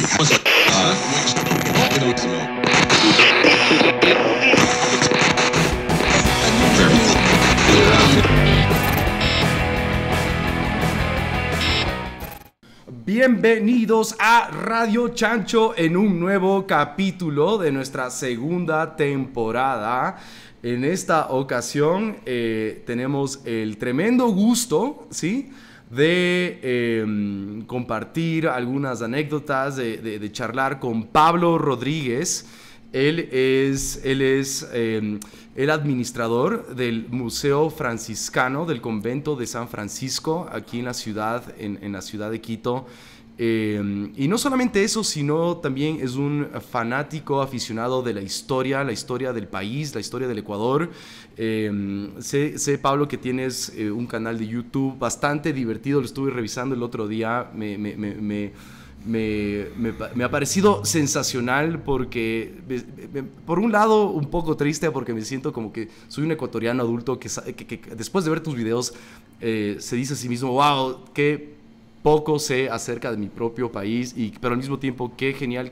Bienvenidos a Radio Chancho en un nuevo capítulo de nuestra segunda temporada. En esta ocasión tenemos el tremendo gusto, ¿sí?, de compartir algunas anécdotas, de charlar con Pablo Rodríguez. Él es el administrador del Museo Franciscano del Convento de San Francisco, aquí en la ciudad, en la ciudad de Quito. Y no solamente eso, sino también es un fanático aficionado de la historia del país, la historia del Ecuador. Sé, Pablo, que tienes un canal de YouTube bastante divertido, lo estuve revisando el otro día, me ha parecido sensacional porque, por un lado, un poco triste porque me siento como que soy un ecuatoriano adulto que después de ver tus videos se dice a sí mismo, wow, qué poco sé acerca de mi propio país, pero al mismo tiempo qué genial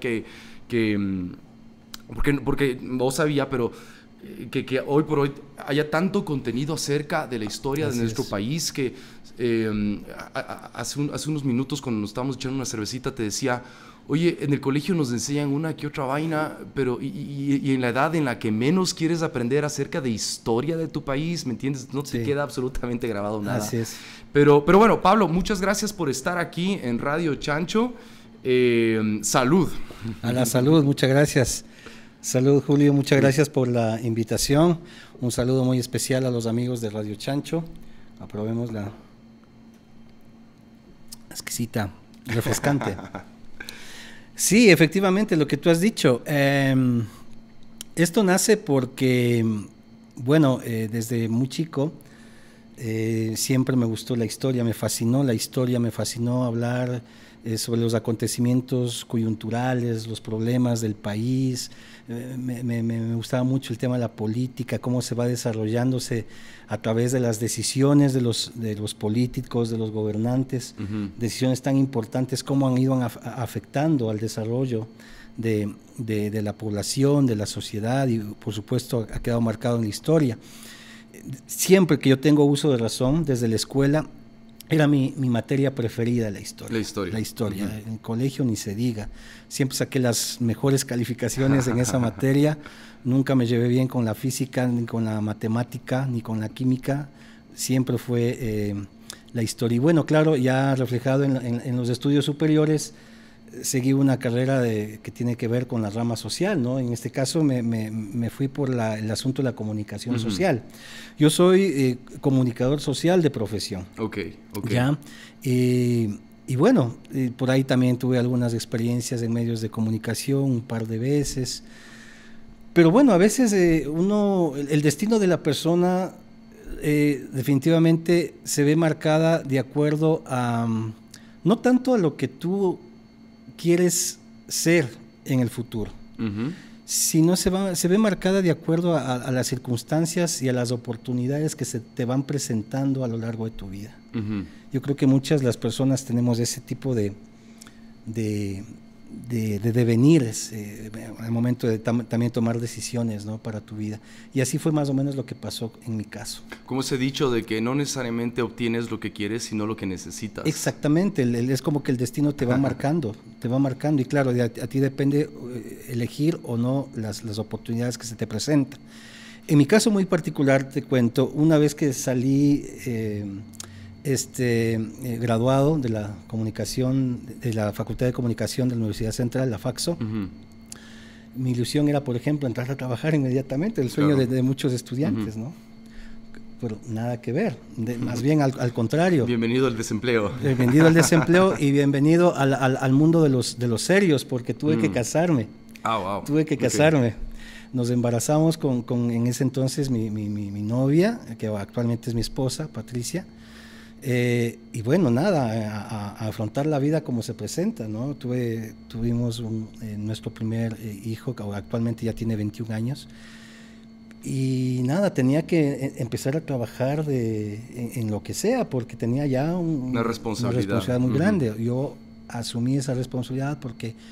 porque no sabía, pero que hoy por hoy haya tanto contenido acerca de la historia de nuestro país que hace unos minutos cuando nos estábamos echando una cervecita te decía, oye, en el colegio nos enseñan una que otra vaina, pero y en la edad en la que menos quieres aprender acerca de historia de tu país, ¿me entiendes? No te queda absolutamente grabado nada. Así es. Pero bueno, Pablo, muchas gracias por estar aquí en Radio Chancho. Salud. A la salud, muchas gracias. Salud, Julio, muchas gracias por la invitación. Un saludo muy especial a los amigos de Radio Chancho. Aprobemos la exquisita, refrescante. Sí, efectivamente, lo que tú has dicho. Esto nace porque, bueno, desde muy chico siempre me gustó la historia, me fascinó la historia, me fascinó hablar sobre los acontecimientos coyunturales, los problemas del país. Me gustaba mucho el tema de la política, cómo se va desarrollándose a través de las decisiones de los políticos, de los gobernantes, decisiones tan importantes, cómo han ido afectando al desarrollo de la población, de la sociedad, y por supuesto ha quedado marcado en la historia. Siempre que yo tengo uso de razón, desde la escuela, era mi materia preferida, la historia. La historia. En el colegio ni se diga. Siempre saqué las mejores calificaciones en esa materia. Nunca me llevé bien con la física, ni con la matemática, ni con la química. Siempre fue la historia. Y bueno, claro, ya reflejado en los estudios superiores, seguí una carrera que tiene que ver con la rama social, ¿no? En este caso me fui por el asunto de la comunicación social. Yo soy comunicador social de profesión. Okay. ¿Ya? Y bueno, por ahí también tuve algunas experiencias en medios de comunicación un par de veces. Pero bueno, a veces el destino de la persona definitivamente se ve marcada de acuerdo a, no tanto a lo que tú quieres ser en el futuro, sino se ve marcada de acuerdo a las circunstancias y a las oportunidades que se te van presentando a lo largo de tu vida. Yo creo que muchas de las personas tenemos ese tipo de devenires al momento de también tomar decisiones, ¿no?, para tu vida. Y así fue más o menos lo que pasó en mi caso. Como ese dicho de que no necesariamente obtienes lo que quieres, sino lo que necesitas. Exactamente, es como que el destino te va marcando, y claro, a ti depende elegir o no las oportunidades que se te presentan. En mi caso muy particular, te cuento, una vez que salí graduado de la comunicación, de la Facultad de Comunicación de la Universidad Central, la FACSO, mi ilusión era, por ejemplo, entrar a trabajar inmediatamente, el sueño de muchos estudiantes, ¿no? Pero nada que ver, más bien al contrario. Bienvenido al desempleo. Bienvenido al desempleo y bienvenido al mundo de los serios, porque tuve que casarme. Wow. Tuve que casarme. Nos embarazamos con en ese entonces mi novia, que actualmente es mi esposa, Patricia. Y bueno, nada, a afrontar la vida como se presenta, ¿no? Tuvimos nuestro primer hijo, que actualmente ya tiene 21 años. Y nada, tenía que empezar a trabajar en lo que sea, porque tenía ya una responsabilidad muy grande. Yo asumí esa responsabilidad porque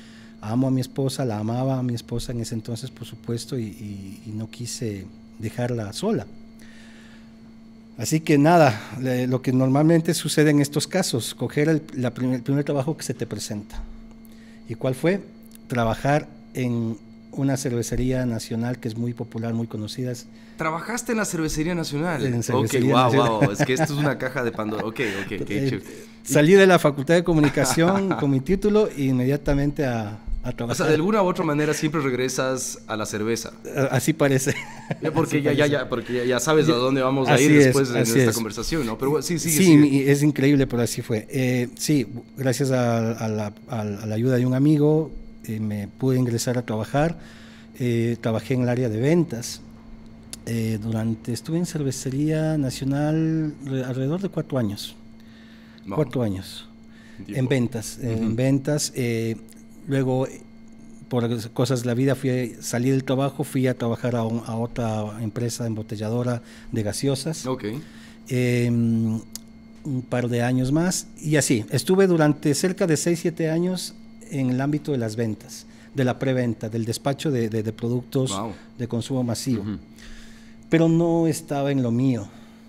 amo a mi esposa, la amaba a mi esposa en ese entonces, por supuesto, y no quise dejarla sola. Así que nada, lo que normalmente sucede en estos casos, coger el primer trabajo que se te presenta. ¿Y cuál fue? Trabajar en una cervecería nacional que es muy popular, muy conocida. ¿Trabajaste en la Cervecería Nacional? En Cervecería Nacional. Wow. Es que esto es una caja de Pandora. Ok, salí de la Facultad de Comunicación con mi título e inmediatamente a trabajar. O sea, de alguna u otra manera siempre regresas a la cerveza. Así parece. Porque ya sabes a dónde vamos a ir después de esta conversación, ¿no? Pero sí. Es increíble, pero así fue. Sí, gracias a la ayuda de un amigo me pude ingresar a trabajar. Trabajé en el área de ventas. Estuve en Cervecería Nacional alrededor de 4 años. No. 4 años. En ventas. En ventas. Luego, por cosas de la vida, salí del trabajo, fui a trabajar a otra empresa embotelladora de gaseosas. Un par de años más. Y así, estuve durante cerca de 6-7 años en el ámbito de las ventas, de la preventa, del despacho de productos de consumo masivo. Pero no estaba en lo mío.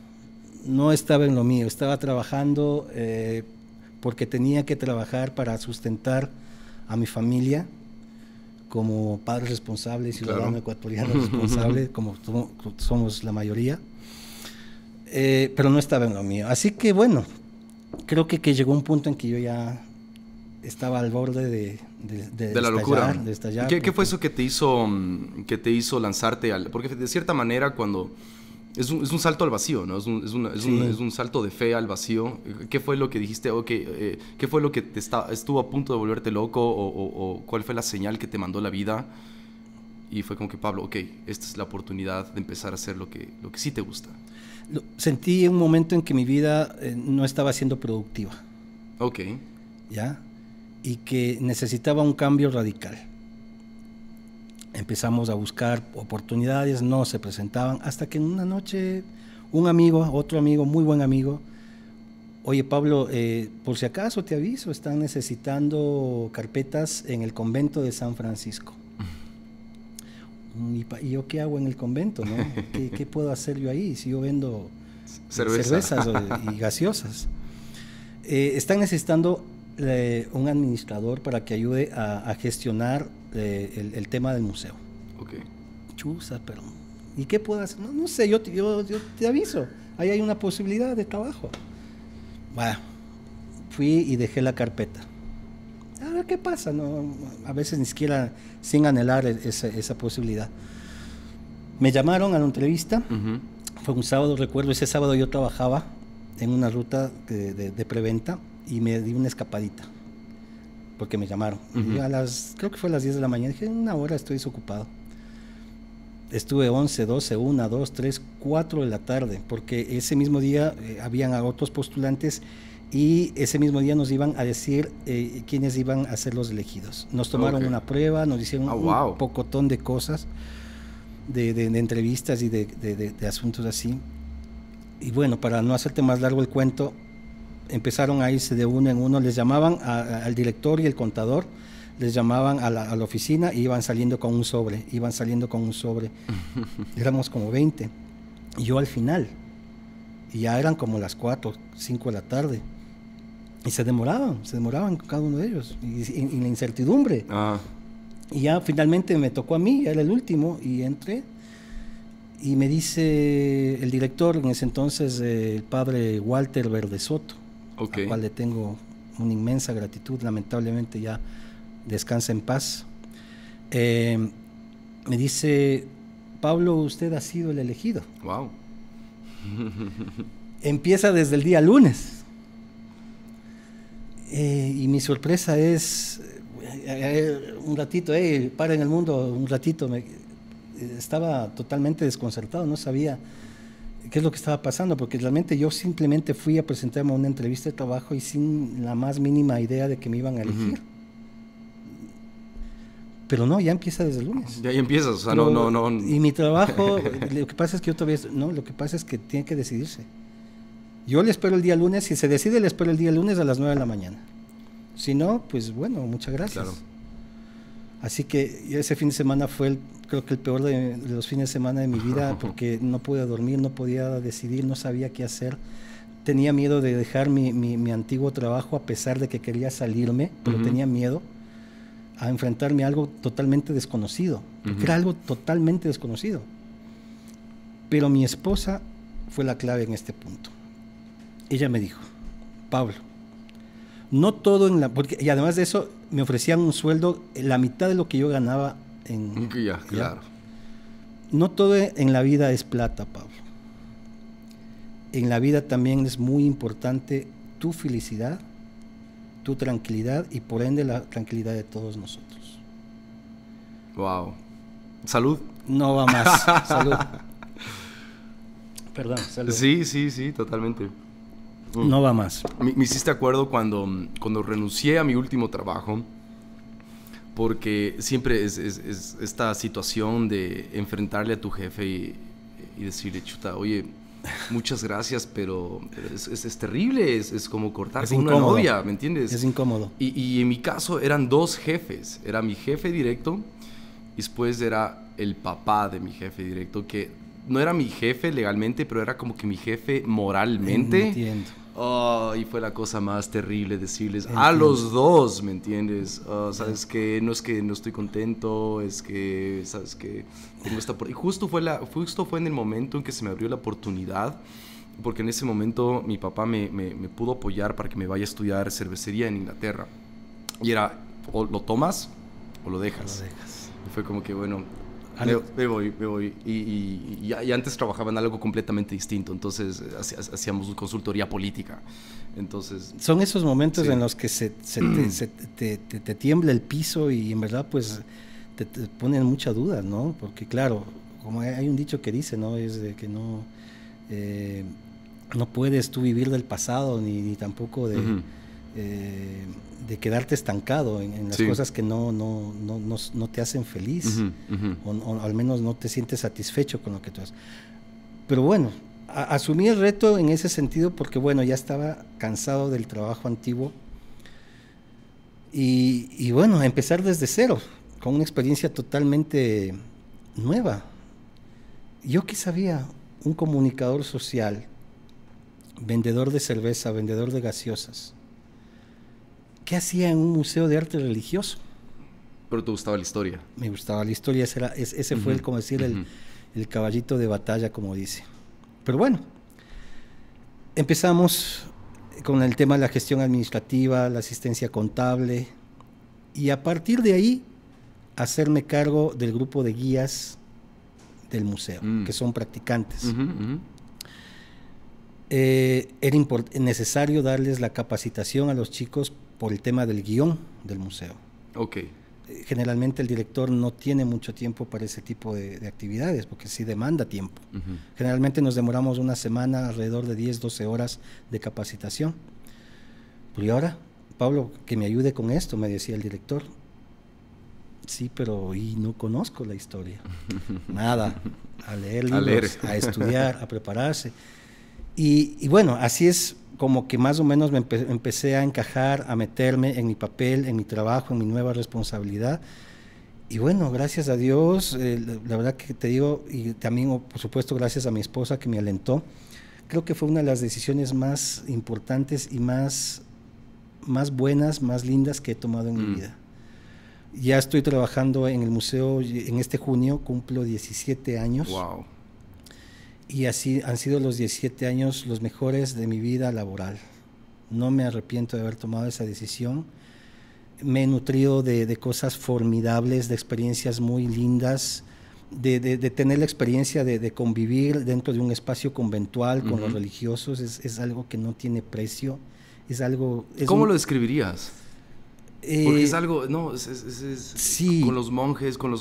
Estaba trabajando porque tenía que trabajar para sustentar a mi familia como padre responsable, ciudadano ecuatoriano responsable, como somos la mayoría. Pero no estaba en lo mío. Así que bueno, creo que llegó un punto en que yo ya estaba al borde de la locura, de estallar. ¿Qué fue eso que te hizo lanzarte porque de cierta manera cuando es un salto al vacío, ¿no? Es un salto de fe al vacío. ¿Qué fue lo que dijiste? ¿Qué fue lo que estuvo a punto de volverte loco o cuál fue la señal que te mandó la vida? Y fue como que, Pablo, esta es la oportunidad de empezar a hacer lo que sí te gusta. Sentí un momento en que mi vida no estaba siendo productiva. ¿Ya? Y que necesitaba un cambio radical. Empezamos a buscar oportunidades, no se presentaban, hasta que en una noche otro amigo, muy buen amigo, oye Pablo, por si acaso te aviso, están necesitando carpetas en el convento de San Francisco. ¿Y yo qué hago en el convento, no? ¿Qué puedo hacer yo ahí si yo vendo cervezas y gaseosas? Están necesitando un administrador para que ayude a gestionar el tema del museo. Chusa, pero ¿y qué puedo hacer? No sé, yo te aviso, ahí hay una posibilidad de trabajo. Bueno, fui y dejé la carpeta. A ver qué pasa, ¿no? A veces ni siquiera sin anhelar esa posibilidad. Me llamaron a la entrevista. Fue un sábado, recuerdo, ese sábado yo trabajaba en una ruta de preventa y me di una escapadita porque me llamaron. Y creo que fue a las 10 de la mañana, dije, en una hora estoy desocupado. Estuve 11, 12, 1, 2, 3, 4 de la tarde, porque ese mismo día habían a otros postulantes y ese mismo día nos iban a decir quiénes iban a ser los elegidos. Nos tomaron una prueba, nos hicieron un pocotón de cosas, de entrevistas y de asuntos así. Y bueno, para no hacerte más largo el cuento, empezaron a irse de uno en uno, les llamaban al director y el contador, les llamaban a la oficina y iban saliendo con un sobre. Éramos como 20. Y yo al final, y ya eran como las 4, 5 de la tarde. Y se demoraban cada uno de ellos, y la incertidumbre. Y ya finalmente me tocó a mí, era el último, y entré. Y me dice el director, en ese entonces, el padre Walter Verdesoto, al cual le tengo una inmensa gratitud, lamentablemente ya descansa en paz. Me dice, Pablo, usted ha sido el elegido. Wow. Empieza desde el día lunes. Y mi sorpresa es, un ratito, para en el mundo, un ratito. Estaba totalmente desconcertado, no sabía qué es lo que estaba pasando, porque realmente yo simplemente fui a presentarme a una entrevista de trabajo y sin la más mínima idea de que me iban a elegir. Pero no, ya empieza desde el lunes. Ya empiezas, o sea, no. Y mi trabajo, lo que pasa es que yo todavía, lo que pasa es que tiene que decidirse. Yo le espero el día lunes, si se decide le espero el día lunes a las 9 de la mañana. Si no, pues bueno, muchas gracias. Claro. Así que ese fin de semana fue, creo que el peor de los fines de semana de mi vida, porque no pude dormir, no podía decidir, no sabía qué hacer. Tenía miedo de dejar mi antiguo trabajo, a pesar de que quería salirme, pero tenía miedo a enfrentarme a algo totalmente desconocido, porque era algo totalmente desconocido. Pero mi esposa fue la clave en este punto. Ella me dijo: Pablo, no todo en la... Porque, y además de eso, me ofrecían un sueldo, la mitad de lo que yo ganaba en... Ya, claro. No todo en la vida es plata, Pablo. En la vida también es muy importante tu felicidad, tu tranquilidad y por ende la tranquilidad de todos nosotros. Wow. Salud. No va más. Salud. Perdón, salud. Sí, totalmente. No va más. Me hiciste acuerdo cuando renuncié a mi último trabajo, porque siempre es esta situación de enfrentarle a tu jefe y decirle: chuta, oye, muchas gracias, pero es terrible, es como cortar con una novia, ¿me entiendes? Es incómodo. Y en mi caso eran dos jefes, era mi jefe directo y después era el papá de mi jefe directo, que no era mi jefe legalmente, pero era como que mi jefe moralmente. Entiendo. Oh, y fue la cosa más terrible decirles a los dos, ¿me entiendes? Sabes que no estoy contento, es que sabes que tengo esta y justo fue en el momento en que se me abrió la oportunidad, porque en ese momento mi papá me pudo apoyar para que me vaya a estudiar cervecería en Inglaterra, y era: o lo tomas o lo dejas. Y fue como que bueno, me voy. Y antes trabajaba en algo completamente distinto, entonces hacíamos consultoría política. Entonces, son esos momentos en los que te tiembla el piso y en verdad pues te ponen mucha duda, ¿no? Porque claro, como hay un dicho que dice, ¿no? Es de que no puedes tú vivir del pasado ni tampoco de quedarte estancado en las cosas que no te hacen feliz, o al menos no te sientes satisfecho con lo que tú haces. Pero bueno, asumí el reto en ese sentido porque bueno, ya estaba cansado del trabajo antiguo y bueno, empezar desde cero, con una experiencia totalmente nueva. Yo que sabía, un comunicador social, vendedor de cerveza, vendedor de gaseosas, ¿qué hacía en un museo de arte religioso? Pero te gustaba la historia. Me gustaba la historia, ese fue como decir el caballito de batalla, como dice. Pero bueno, empezamos con el tema de la gestión administrativa, la asistencia contable, y a partir de ahí hacerme cargo del grupo de guías del museo, que son practicantes. Era necesario darles la capacitación a los chicos por el tema del guión del museo. Okay. Generalmente el director no tiene mucho tiempo para ese tipo de actividades, porque sí demanda tiempo. Generalmente nos demoramos una semana, alrededor de 10, 12 horas de capacitación. Y ahora, Pablo, que me ayude con esto, me decía el director. Sí, pero no conozco la historia. Nada, a leer libros, a estudiar, a prepararse. Y bueno, así es como que más o menos me empecé a encajar, a meterme en mi papel, en mi trabajo, en mi nueva responsabilidad. Y bueno, gracias a Dios, la verdad que te digo, y también por supuesto gracias a mi esposa que me alentó, creo que fue una de las decisiones más importantes y más buenas, más lindas que he tomado en mi vida. Ya estoy trabajando en el museo, en este junio cumplo 17 años. Wow. Y así han sido los 17 años los mejores de mi vida laboral. No me arrepiento de haber tomado esa decisión. Me he nutrido de cosas formidables, de experiencias muy lindas, de tener la experiencia de convivir dentro de un espacio conventual con los religiosos. Es algo que no tiene precio. Es algo... ¿Cómo lo describirías? Porque es algo... No, sí. Con los monjes, con los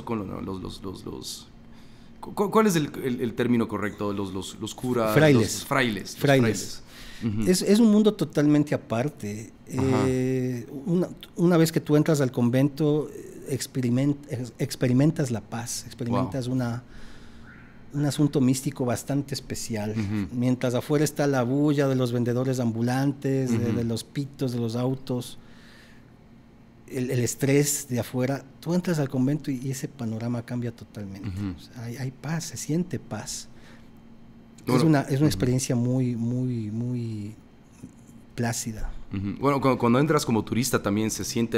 ¿cuál es el término correcto? Los curas, frailes. Los frailes. Es un mundo totalmente aparte. Una vez que tú entras al convento, experimentas la paz, experimentas un asunto místico bastante especial. Mientras afuera está la bulla de los vendedores ambulantes, de los pitos, de los autos. el estrés de afuera, tú entras al convento y ese panorama cambia totalmente. O sea, hay paz, se siente paz. Bueno, es una experiencia muy, muy, muy plácida. Bueno, cuando entras como turista también se siente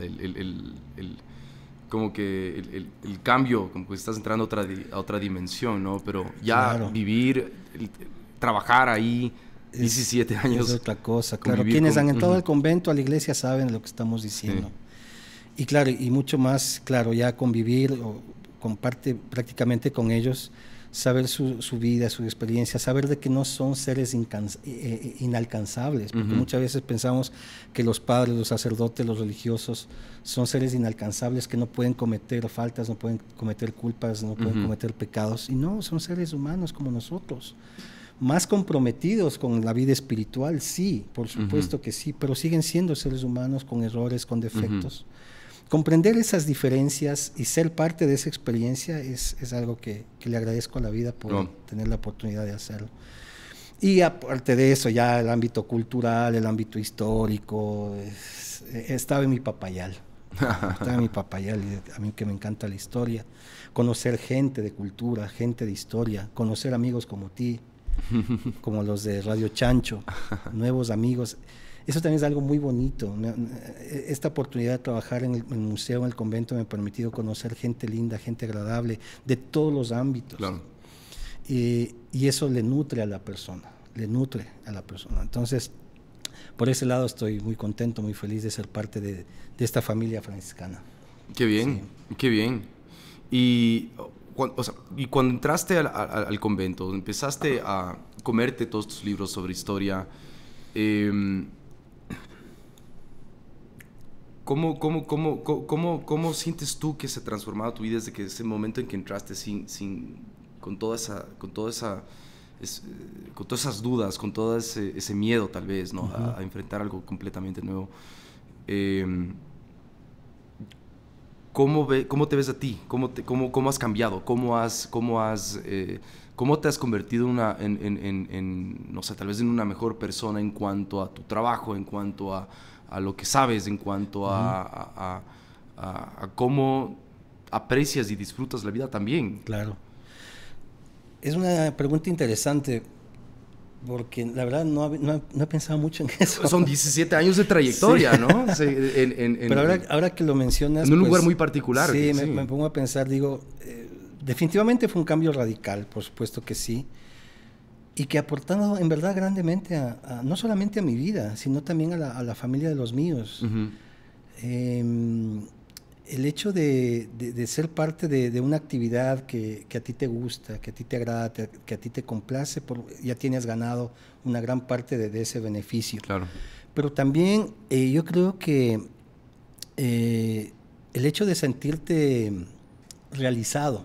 como que el cambio, como que estás entrando a otra dimensión, ¿no? Pero ya claro. Vivir, trabajar ahí 17 años. Es otra cosa, claro. Quienes han entrado al convento, a la iglesia, saben lo que estamos diciendo. Sí. Y claro, y mucho más, claro, ya convivir o comparte prácticamente con ellos, saber su vida, su experiencia, saber de que no son seres inalcanzables, porque muchas veces pensamos que los padres, los sacerdotes, los religiosos son seres inalcanzables que no pueden cometer faltas, no pueden cometer culpas, no pueden cometer pecados, y no, son seres humanos como nosotros, más comprometidos con la vida espiritual, sí, por supuesto que sí, pero siguen siendo seres humanos con errores, con defectos. Comprender esas diferencias y ser parte de esa experiencia es algo que le agradezco a la vida por tener la oportunidad de hacerlo. Y aparte de eso, ya el ámbito cultural, el ámbito histórico, estaba en mi papayal. Estaba en mi papayal, y a mí que me encanta la historia. Conocer gente de cultura, gente de historia, conocer amigos como ti, como los de Radio Chancho, nuevos amigos. Eso también es algo muy bonito. Esta oportunidad de trabajar en el museo, en el convento, me ha permitido conocer gente linda, gente agradable, de todos los ámbitos. Claro. Y eso le nutre a la persona, Entonces, por ese lado estoy muy contento, muy feliz de ser parte de esta familia franciscana. Qué bien, sí. Qué bien. Y cuando entraste al convento, empezaste a comerte todos tus libros sobre historia, ¿Cómo sientes tú que se ha transformado tu vida desde que ese momento en que entraste con todas esas dudas, con todo ese miedo tal vez, ¿no? A enfrentar algo completamente nuevo? ¿Cómo te ves a ti? ¿Cómo has cambiado? ¿Cómo te has convertido no sé, tal vez en una mejor persona en cuanto a tu trabajo, en cuanto a lo que sabes, en cuanto a cómo aprecias y disfrutas la vida también? Claro. Es una pregunta interesante, porque la verdad no he pensado mucho en eso. Son 17 años de trayectoria, sí. ¿No? Sí, pero ahora que lo mencionas... En un lugar muy particular. Sí, me pongo a pensar, digo, definitivamente fue un cambio radical, por supuesto que sí, y que ha aportado en verdad grandemente no solamente a mi vida, sino también a la familia de los míos. El hecho de ser parte de una actividad que a ti te gusta, que a ti te agrada, que a ti te complace, ya tienes ganado una gran parte de ese beneficio. Claro. Pero también yo creo que el hecho de sentirte realizado,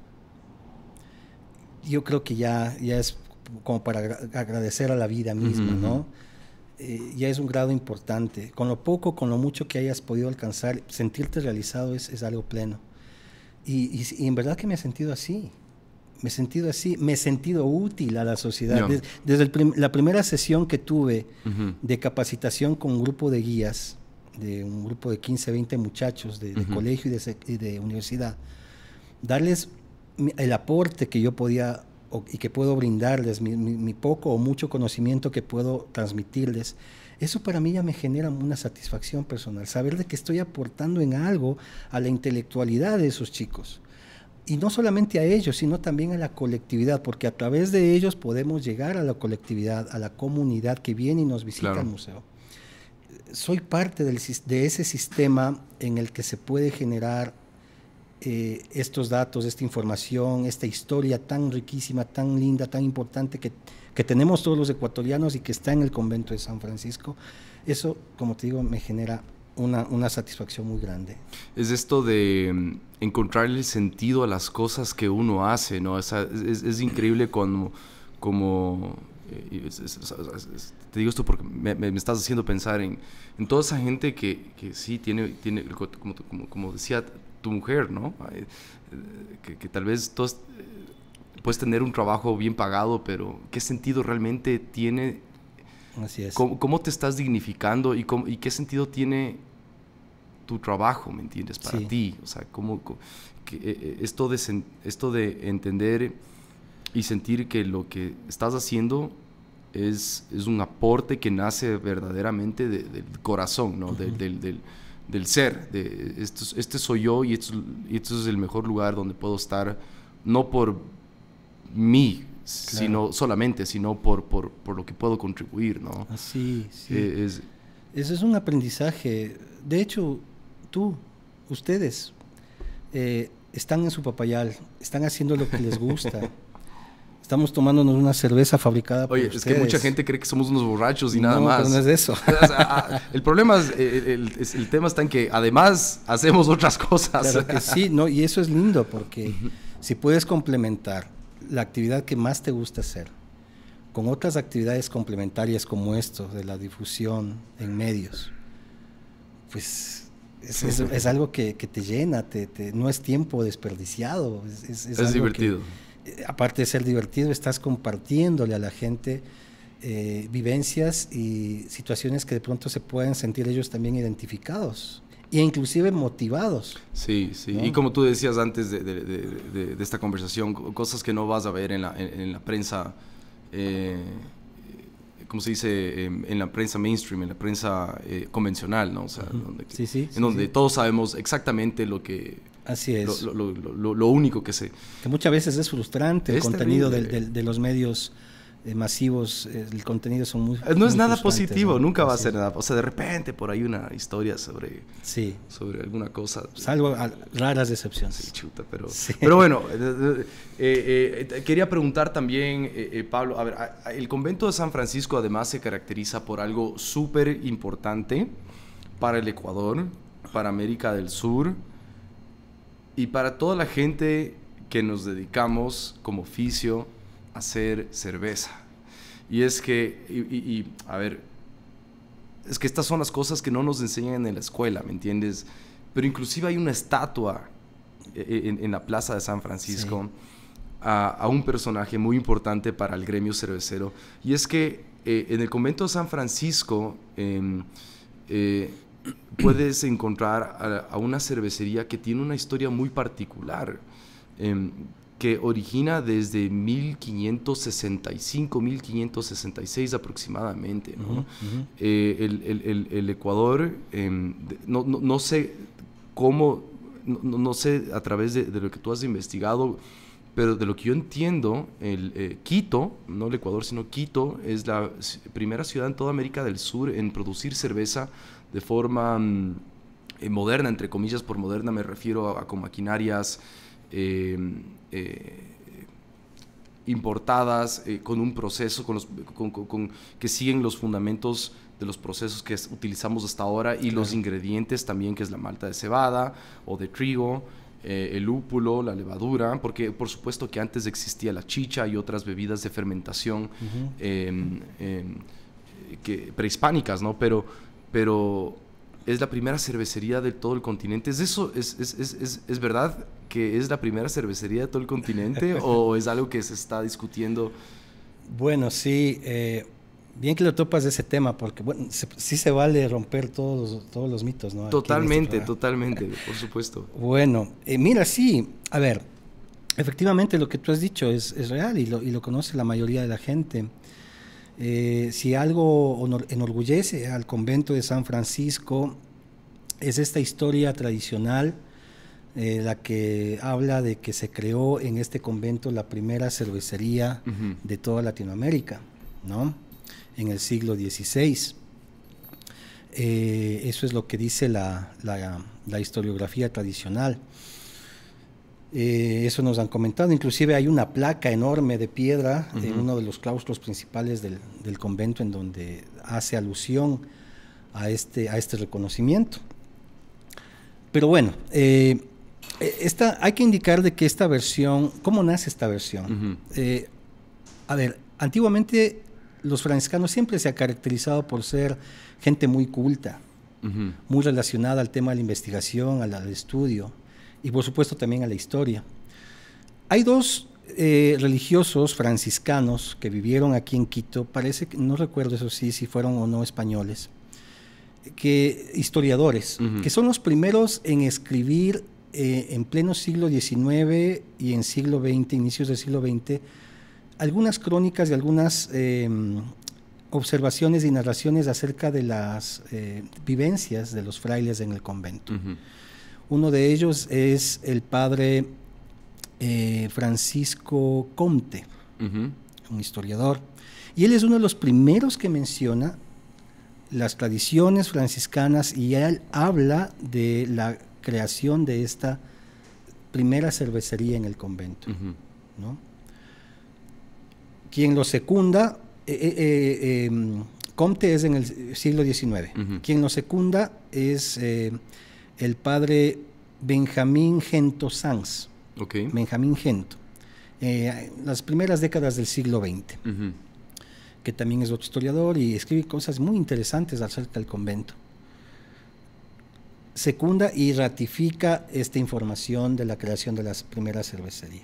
yo creo que ya es como para agradecer a la vida misma, ¿no? Ya es un grado importante. Con lo poco, con lo mucho que hayas podido alcanzar, sentirte realizado es algo pleno. Y en verdad que me he sentido así. Me he sentido útil a la sociedad. No. Desde la primera sesión que tuve de capacitación con un grupo de guías, de un grupo de 15, 20 muchachos de colegio y de universidad, darles el aporte que yo podía y que puedo brindarles, mi poco o mucho conocimiento que puedo transmitirles, eso para mí ya me genera una satisfacción personal, saber de que estoy aportando en algo a la intelectualidad de esos chicos. Y no solamente a ellos, sino también a la colectividad, porque a través de ellos podemos llegar a la colectividad, a la comunidad que viene y nos visita al museo. Soy parte de ese sistema en el que se puede generar estos datos, esta información, esta historia tan riquísima, tan linda, tan importante que tenemos todos los ecuatorianos y que está en el convento de San Francisco. Eso, como te digo, me genera una satisfacción muy grande. Es esto de encontrarle el sentido a las cosas que uno hace, ¿no? Es increíble como te digo esto porque me estás haciendo pensar en toda esa gente que sí tiene como decía tu mujer, ¿no? Que tal vez todos puedes tener un trabajo bien pagado, pero ¿qué sentido realmente tiene? Así es. ¿Cómo te estás dignificando y qué sentido tiene tu trabajo, ¿me entiendes? Para ti, o sea, esto de entender y sentir que lo que estás haciendo es un aporte que nace verdaderamente del corazón, ¿no? Del ser, este soy yo y esto es el mejor lugar donde puedo estar, no por mí, sino por lo que puedo contribuir, ¿no? Así, sí. Eso es un aprendizaje. De hecho, ustedes están en su papayal, están haciendo lo que les gusta. Estamos tomándonos una cerveza fabricada por ustedes. Es que mucha gente cree que somos unos borrachos y nada más. Pero no es eso. O sea, el problema el tema está en que además hacemos otras cosas. Claro que sí, ¿no? Y eso es lindo porque si puedes complementar la actividad que más te gusta hacer con otras actividades complementarias como esto de la difusión en medios, pues es algo que te llena, no es tiempo desperdiciado. Es divertido. Aparte de ser divertido, estás compartiéndole a la gente vivencias y situaciones que de pronto se pueden sentir ellos también identificados e inclusive motivados. Sí, ¿no? Y como tú decías antes de esta conversación, cosas que no vas a ver en la prensa, ¿cómo se dice? En la prensa mainstream, en la prensa convencional, ¿no? O sea, donde todos sabemos exactamente lo que... Así es. Lo único que sé. Que muchas veces es frustrante el contenido de los medios masivos, el contenido son muy... No es nada positivo, ¿no? Nunca va a ser nada. O sea, de repente por ahí una historia sobre alguna cosa. Salvo raras excepciones. Sí, chuta, pero bueno, quería preguntar también, Pablo, a ver, el convento de San Francisco además se caracteriza por algo súper importante para el Ecuador, para América del Sur, y para toda la gente que nos dedicamos como oficio a hacer cerveza. Y es que, a ver, es que estas son las cosas que no nos enseñan en la escuela, ¿me entiendes? Pero inclusive hay una estatua en la Plaza de San Francisco a un personaje muy importante para el gremio cervecero. Y es que en el convento de San Francisco puedes encontrar a una cervecería que tiene una historia muy particular, que origina desde 1565, 1566 aproximadamente, ¿no? El Ecuador, no sé cómo, no sé a través de lo que tú has investigado, pero de lo que yo entiendo, Quito, no el Ecuador, sino Quito, es la primera ciudad en toda América del Sur en producir cerveza de forma moderna, entre comillas. Por moderna me refiero con maquinarias importadas, con un proceso, que siguen los fundamentos de los procesos que utilizamos hasta ahora, y los ingredientes también, que es la malta de cebada o de trigo, el lúpulo, la levadura, porque por supuesto que antes existía la chicha y otras bebidas de fermentación prehispánicas, ¿no? Pero es la primera cervecería de todo el continente. ¿Es verdad que es la primera cervecería de todo el continente o es algo que se está discutiendo? Bueno, sí, bien que lo topas de ese tema, porque bueno, sí se vale romper todos los mitos, ¿no? Totalmente, por supuesto. Bueno, mira, sí, a ver, efectivamente lo que tú has dicho es real y lo conoce la mayoría de la gente. Si algo enorgullece al convento de San Francisco es esta historia tradicional, la que habla de que se creó en este convento la primera cervecería de toda Latinoamérica, ¿no? En el siglo XVI. Eso es lo que dice la historiografía tradicional. Eso nos han comentado. Inclusive hay una placa enorme de piedra en uno de los claustros principales del convento, en donde hace alusión a este reconocimiento. Pero bueno, hay que indicar de que esta versión, ¿cómo nace esta versión? A ver, antiguamente los franciscanos siempre se ha caracterizado por ser gente muy culta, muy relacionada al tema de la investigación, al estudio, y por supuesto también a la historia. Hay dos religiosos franciscanos que vivieron aquí en Quito, parece que, no recuerdo eso sí, si fueron o no españoles, historiadores, que son los primeros en escribir en pleno siglo XIX y en siglo XX, inicios del siglo XX, algunas crónicas y algunas observaciones y narraciones acerca de las vivencias de los frailes en el convento. Uno de ellos es el padre Francisco Comte, un historiador, y él es uno de los primeros que menciona las tradiciones franciscanas, y él habla de la creación de esta primera cervecería en el convento, ¿no? Quien lo secunda, Comte es en el siglo XIX, quien lo secunda es el padre Benjamín Gento Sanz, Benjamín Gento, las primeras décadas del siglo XX, que también es otro historiador y escribe cosas muy interesantes acerca del convento. Secunda y ratifica esta información de la creación de la primera cervecería.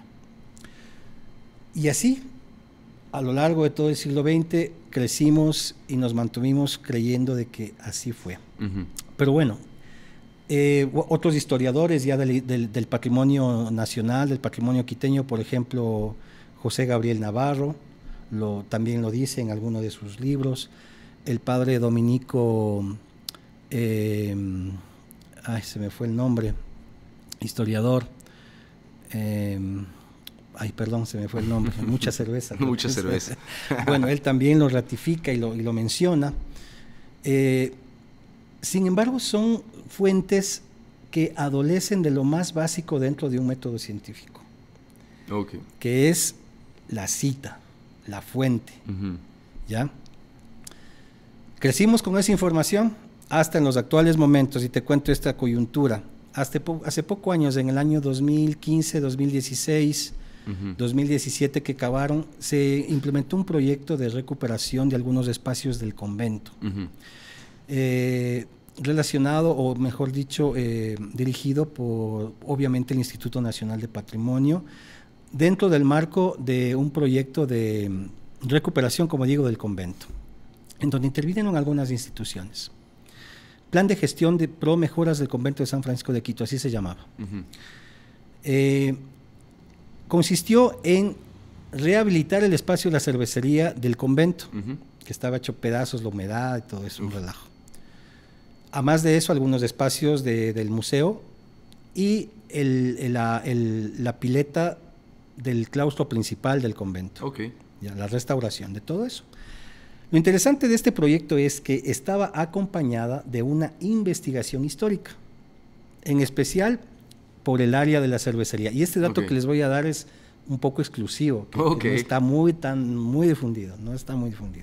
Y así, a lo largo de todo el siglo XX, crecimos y nos mantuvimos creyendo de que así fue. Pero bueno, otros historiadores ya del patrimonio nacional, del patrimonio quiteño, por ejemplo, José Gabriel Navarro, también lo dice en alguno de sus libros, el padre dominico, se me fue el nombre, historiador, perdón, se me fue el nombre, mucha cerveza. Mucha cerveza. Bueno, él también lo ratifica y lo menciona. Sin embargo, son fuentes que adolecen de lo más básico dentro de un método científico, que es la cita, la fuente. ¿Ya? Crecimos con esa información hasta en los actuales momentos, y te cuento esta coyuntura. Hace pocos años, en el año 2015, 2016, 2017 que acabaron, se implementó un proyecto de recuperación de algunos espacios del convento, relacionado, o mejor dicho, dirigido por, obviamente, el Instituto Nacional de Patrimonio, dentro del marco de un proyecto de recuperación, como digo, del convento, en donde intervinieron algunas instituciones. Plan de gestión de pro mejoras del convento de San Francisco de Quito, así se llamaba. Consistió en rehabilitar el espacio de la cervecería del convento, que estaba hecho pedazos, la humedad y todo eso, un relajo. Además de eso, algunos espacios del museo y la pileta del claustro principal del convento. Ya, la restauración de todo eso. Lo interesante de este proyecto es que estaba acompañada de una investigación histórica, en especial por el área de la cervecería. Y este dato que les voy a dar es un poco exclusivo, que no está muy difundido, no está muy difundido.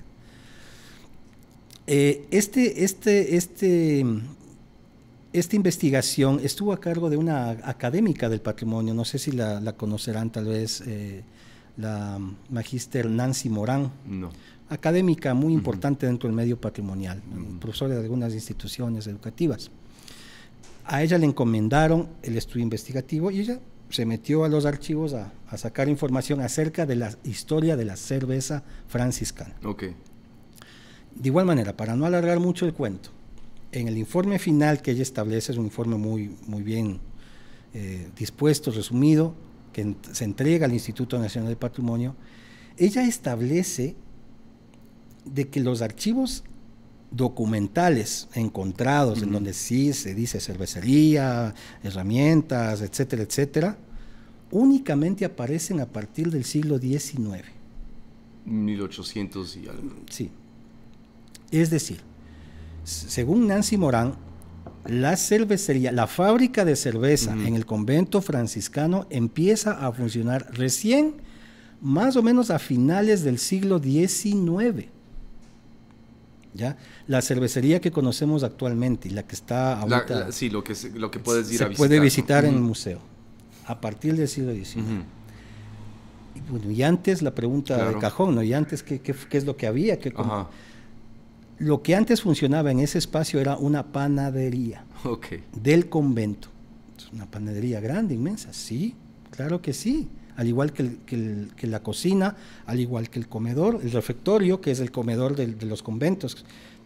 Esta investigación estuvo a cargo de una académica del patrimonio, no sé si la conocerán tal vez, la magíster Nancy Morán. No. Académica muy importante dentro del medio patrimonial, profesora de algunas instituciones educativas. A ella le encomendaron el estudio investigativo y ella se metió a los archivos a sacar información acerca de la historia de la cerveza franciscana. De igual manera, para no alargar mucho el cuento, en el informe final que ella establece, es un informe muy bien dispuesto, resumido, que se entrega al Instituto Nacional de Patrimonio, ella establece de que los archivos documentales encontrados, en donde sí se dice cervecería, herramientas, etcétera, etcétera, únicamente aparecen a partir del siglo XIX. 1800 y algo. Sí. Es decir, según Nancy Morán, la cervecería, la fábrica de cerveza en el convento franciscano empieza a funcionar recién, más o menos a finales del siglo XIX. ¿Ya? La cervecería que conocemos actualmente y la que está ahorita, sí, lo que puedes ir a visitar. Se puede visitar en el museo a partir del siglo XIX. Y, bueno, y antes la pregunta de cajón, ¿no? ¿Y antes qué es lo que había? Lo que antes funcionaba en ese espacio era una panadería del convento. Una panadería grande, inmensa, sí, claro que sí. Al igual que la cocina, al igual que el comedor, el refectorio, que es el comedor de los conventos.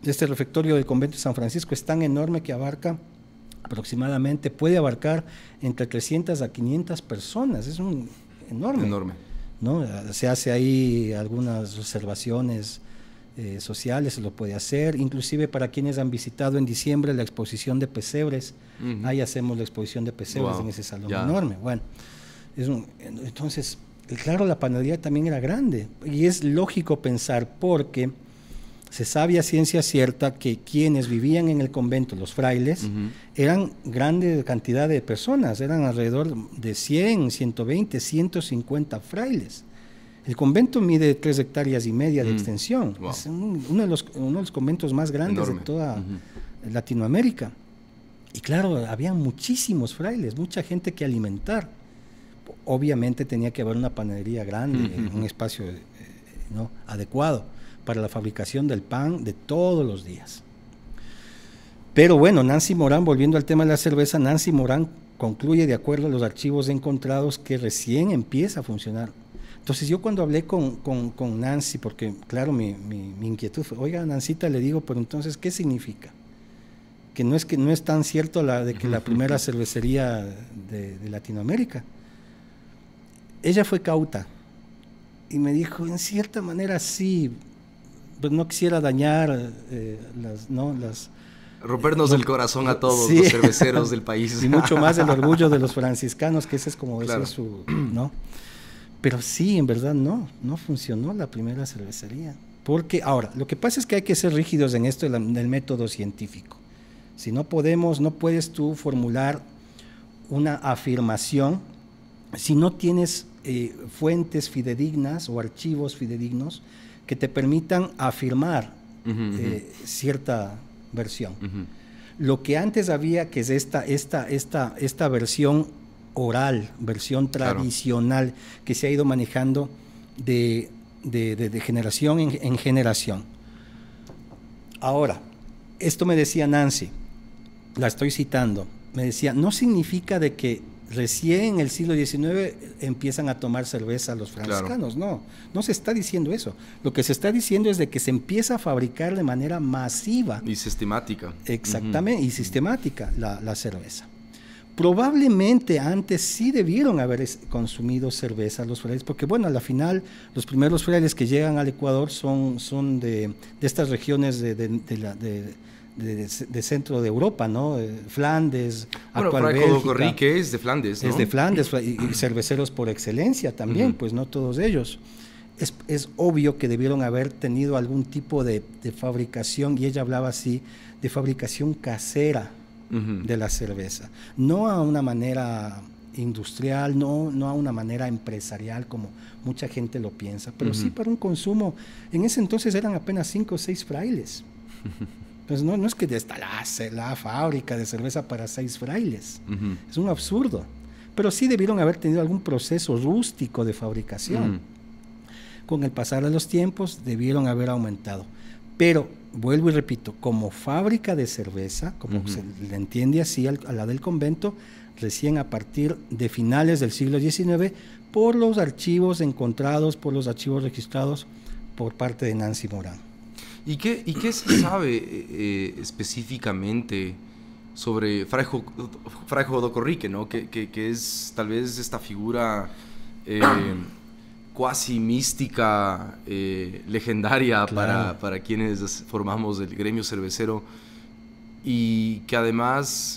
Este refectorio del convento de San Francisco es tan enorme que abarca aproximadamente, puede abarcar entre 300 a 500 personas, es un enorme. Enorme. ¿No? Se hace ahí algunas reservaciones sociales, se lo puede hacer, inclusive para quienes han visitado en diciembre la exposición de pesebres, ahí hacemos la exposición de pesebres en ese salón enorme. Bueno, entonces, claro, la panadería también era grande, y es lógico pensar porque se sabe a ciencia cierta que quienes vivían en el convento, los frailes, eran grande cantidad de personas, eran alrededor de 100, 120, 150 frailes. El convento mide 3,5 hectáreas de extensión. Wow. Es uno de los conventos más grandes de toda Latinoamérica. Y claro, había muchísimos frailes, mucha gente que alimentar. Obviamente tenía que haber una panadería grande, un espacio ¿no? adecuado para la fabricación del pan de todos los días. Pero bueno, Nancy Morán, volviendo al tema de la cerveza, Nancy Morán concluye, de acuerdo a los archivos encontrados, que recién empieza a funcionar. Entonces yo cuando hablé con Nancy, porque claro, mi inquietud fue, oiga, Nancita, le digo, pero entonces, ¿qué significa? Que no es tan cierto de que la primera cervecería de Latinoamérica. Ella fue cauta y me dijo, en cierta manera sí, pues no quisiera dañar rompernos el corazón a todos los cerveceros del país. Y mucho más el orgullo de los franciscanos, que ese es como claro. Ese es su, ¿no? Pero sí, en verdad no funcionó la primera cervecería. Porque ahora, lo que pasa es que hay que ser rígidos en esto del método científico. Si no puedes tú formular una afirmación si no tienes fuentes fidedignas o archivos fidedignos que te permitan afirmar cierta versión. Lo que antes había, que es esta versión oral, versión tradicional, claro. que se ha ido manejando de generación en generación. Ahora, esto me decía Nancy, la estoy citando, me decía, no significa de que recién en el siglo XIX empiezan a tomar cerveza los franciscanos, claro. no se está diciendo eso. Lo que se está diciendo es de que se empieza a fabricar de manera masiva. Y sistemática. Exactamente, y sistemática la cerveza. Probablemente antes sí debieron haber consumido cerveza los frailes, porque bueno, a la final los primeros frailes que llegan al Ecuador son de estas regiones de centro de Europa, ¿no? Flandes, bueno, Fray Jodocurrique es de Flandes, ¿no? Es de Flandes, y cerveceros por excelencia también, pues no todos ellos. Es obvio que debieron haber tenido algún tipo de fabricación, y ella hablaba así, de fabricación casera de la cerveza, no a una manera industrial, no a una manera empresarial como mucha gente lo piensa, pero sí para un consumo. En ese entonces eran apenas 5 o 6 frailes. Pues no es que está la fábrica de cerveza para 6 frailes. Es un absurdo. Pero sí debieron haber tenido algún proceso rústico de fabricación. Con el pasar de los tiempos debieron haber aumentado. Pero, vuelvo y repito, como fábrica de cerveza, como se le entiende así a la del convento, recién a partir de finales del siglo XIX, por los archivos encontrados, por los archivos registrados por parte de Nancy Morán. ¿Y qué se sabe específicamente sobre Fray Jodocurrique, ¿no? que es tal vez esta figura cuasi mística, legendaria, claro. para quienes formamos el gremio cervecero, y que además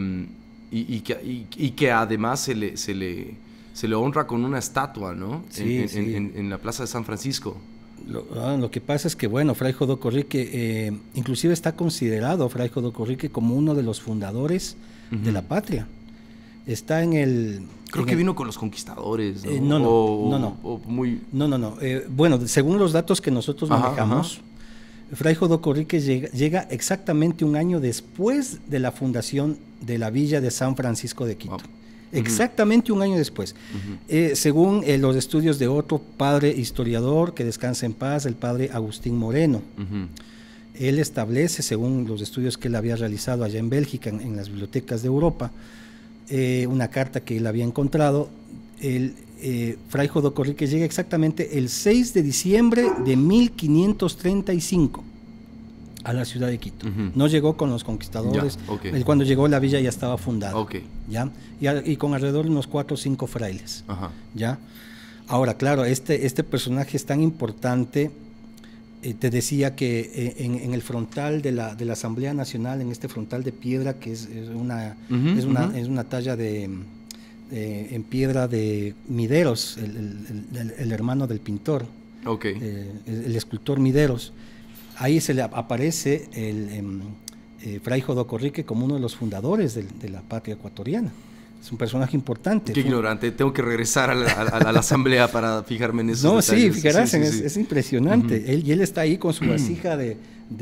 que además se le honra con una estatua, ¿no? Sí, en la Plaza de San Francisco. Lo que pasa es que, bueno, Fray Jodocurrique, inclusive está considerado Fray Jodocurrique como uno de los fundadores de la patria. Está en el... Creo que vino con los conquistadores, ¿no? No. Bueno, según los datos que nosotros manejamos, Fray Jodocurrique llega exactamente un año después de la fundación de la villa de San Francisco de Quito. Exactamente un año después. Según los estudios de otro padre historiador, que descansa en paz, el padre Agustín Moreno. Él establece, según los estudios que él había realizado allá en Bélgica, en las bibliotecas de Europa, una carta que él había encontrado, Fray Jodocurrique llega exactamente el 6 de diciembre de 1535 a la ciudad de Quito. No llegó con los conquistadores. Él, cuando llegó, la villa ya estaba fundada. ¿Ya? Y con alrededor de unos 4 o 5 frailes. ¿Ya? Ahora, claro, este personaje es tan importante. Te decía que en el frontal de la Asamblea Nacional, en este frontal de piedra, que es una talla en piedra de Mideros, el hermano del pintor, el escultor Mideros. Ahí se le aparece Fray Jodocorrique como uno de los fundadores de la patria ecuatoriana. Es un personaje importante. Qué ignorante, tengo que regresar a la asamblea para fijarme en eso. No, detalles. Sí, fijarás, es impresionante. Él está ahí con su vasija de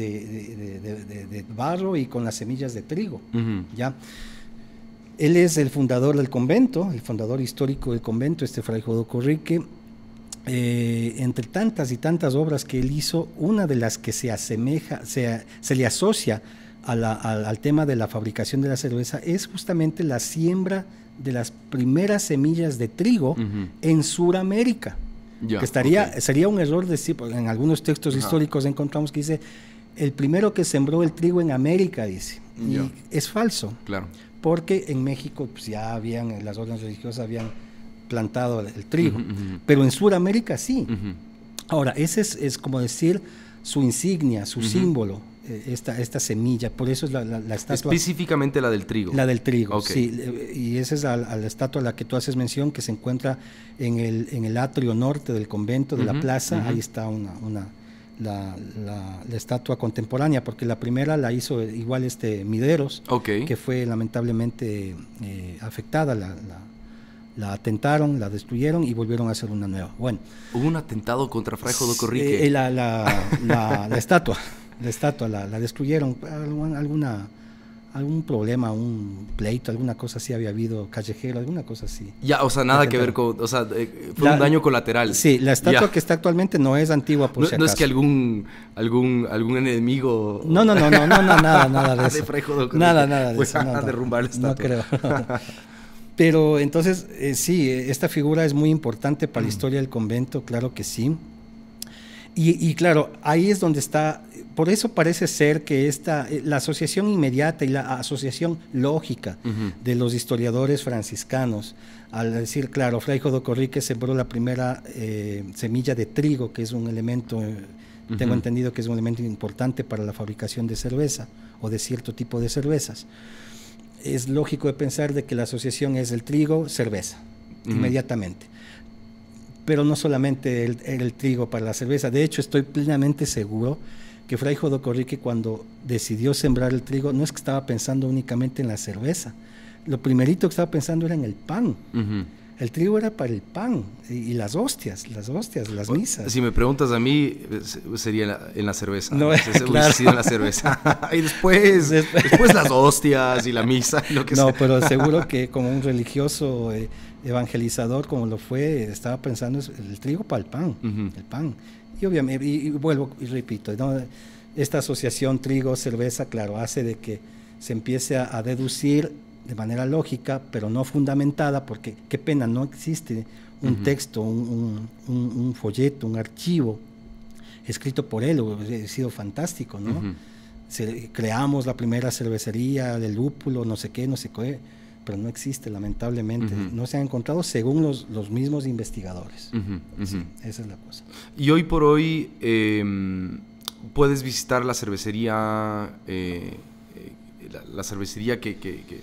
barro y con las semillas de trigo. ¿Ya? Él es el fundador del convento, el fundador histórico del convento, Fray Jodocorrique. Entre tantas y tantas obras que él hizo, una de las que se asemeja, se le asocia al tema de la fabricación de la cerveza es justamente la siembra de las primeras semillas de trigo en Sudamérica. Que sería un error decir, en algunos textos históricos encontramos que dice el primero que sembró el trigo en América, dice, y es falso, porque en México pues, ya las órdenes religiosas habían plantado el trigo, pero en Sudamérica sí. Ahora, ese es como decir su insignia, su símbolo, esta semilla, por eso es la estatua. Específicamente la del trigo. La del trigo, sí, y esa es la estatua a la que tú haces mención, que se encuentra en el atrio norte del convento de la plaza. Ahí está la estatua contemporánea, porque la primera la hizo igual Mideros, que fue lamentablemente afectada, la atentaron, la destruyeron y volvieron a hacer una nueva. Bueno, hubo un atentado contra Fray Jodocorrique. La estatua la destruyeron. Algún problema, un pleito, alguna cosa así había habido, callejero, alguna cosa así. Ya, o sea, nada que ver con, o sea, fue un daño colateral. Sí, la estatua que está actualmente no es antigua, por si acaso. No es que algún enemigo. No, nada de eso. De Fray Jodocorrique. Nada de eso. A derrumbar la estatua. No creo. Pero entonces, sí, esta figura es muy importante para la historia del convento, claro que sí. Y claro, ahí es donde está, por eso parece ser que la asociación inmediata y la asociación lógica de los historiadores franciscanos, al decir, claro, Fray Jodocorrique sembró la primera semilla de trigo, que es un elemento, tengo entendido que es un elemento importante para la fabricación de cerveza o de cierto tipo de cervezas. Es lógico de pensar de que la asociación es el trigo, cerveza, inmediatamente. Pero no solamente el trigo para la cerveza. De hecho, estoy plenamente seguro que Fray Jodocorrique, cuando decidió sembrar el trigo, no es que estaba pensando únicamente en la cerveza. Lo primerito que estaba pensando era en el pan. El trigo era para el pan y las hostias, las misas. Si me preguntas a mí, sería en la cerveza. No, claro. Sido en la cerveza. Y después las hostias y la misa, lo que sea. No, pero seguro que como un religioso evangelizador, como lo fue, estaba pensando el trigo para el pan, el pan. Y obviamente, y vuelvo y repito, ¿no? Esta asociación trigo-cerveza, claro, hace de que se empiece a deducir de manera lógica, pero no fundamentada, porque qué pena, no existe un texto, un folleto, un archivo escrito por él, hubiera sido fantástico, ¿no? Creamos la primera cervecería del lúpulo, no sé qué, pero no existe, lamentablemente. No se han encontrado según los mismos investigadores. Sí, esa es la cosa. Y hoy por hoy puedes visitar la cervecería, la cervecería que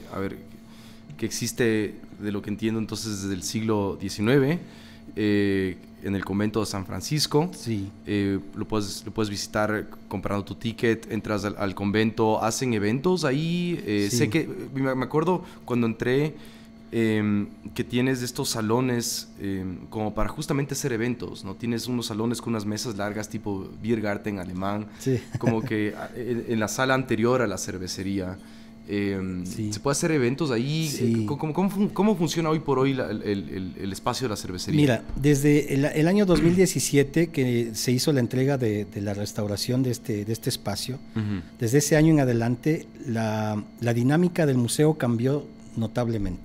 existe, de lo que entiendo entonces, desde el siglo XIX, en el convento de San Francisco. Sí. Lo puedes visitar comprando tu ticket, entras al convento, hacen eventos ahí. Sí. Sé que, me acuerdo cuando entré, que tienes estos salones como para justamente hacer eventos, ¿no? Tienes unos salones con unas mesas largas tipo Biergarten alemán, como que en la sala anterior a la cervecería. ¿Se puede hacer eventos ahí? Sí. ¿Cómo funciona hoy por hoy el espacio de la cervecería? Mira, desde el año 2017 que se hizo la entrega de la restauración de este espacio, desde ese año en adelante la dinámica del museo cambió notablemente.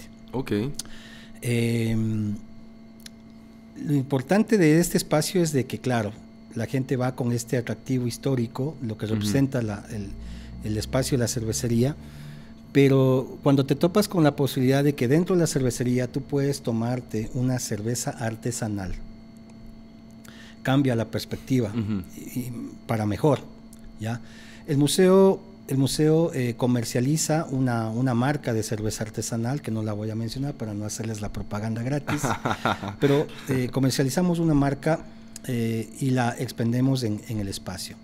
Lo importante de este espacio es de que, claro, la gente va con este atractivo histórico, lo que representa el espacio de la cervecería, pero cuando te topas con la posibilidad de que dentro de la cervecería tú puedes tomarte una cerveza artesanal, cambia la perspectiva y para mejor, ¿ya? El museo comercializa una marca de cerveza artesanal, que no la voy a mencionar para no hacerles la propaganda gratis, pero comercializamos una marca y la expendemos en el espacio.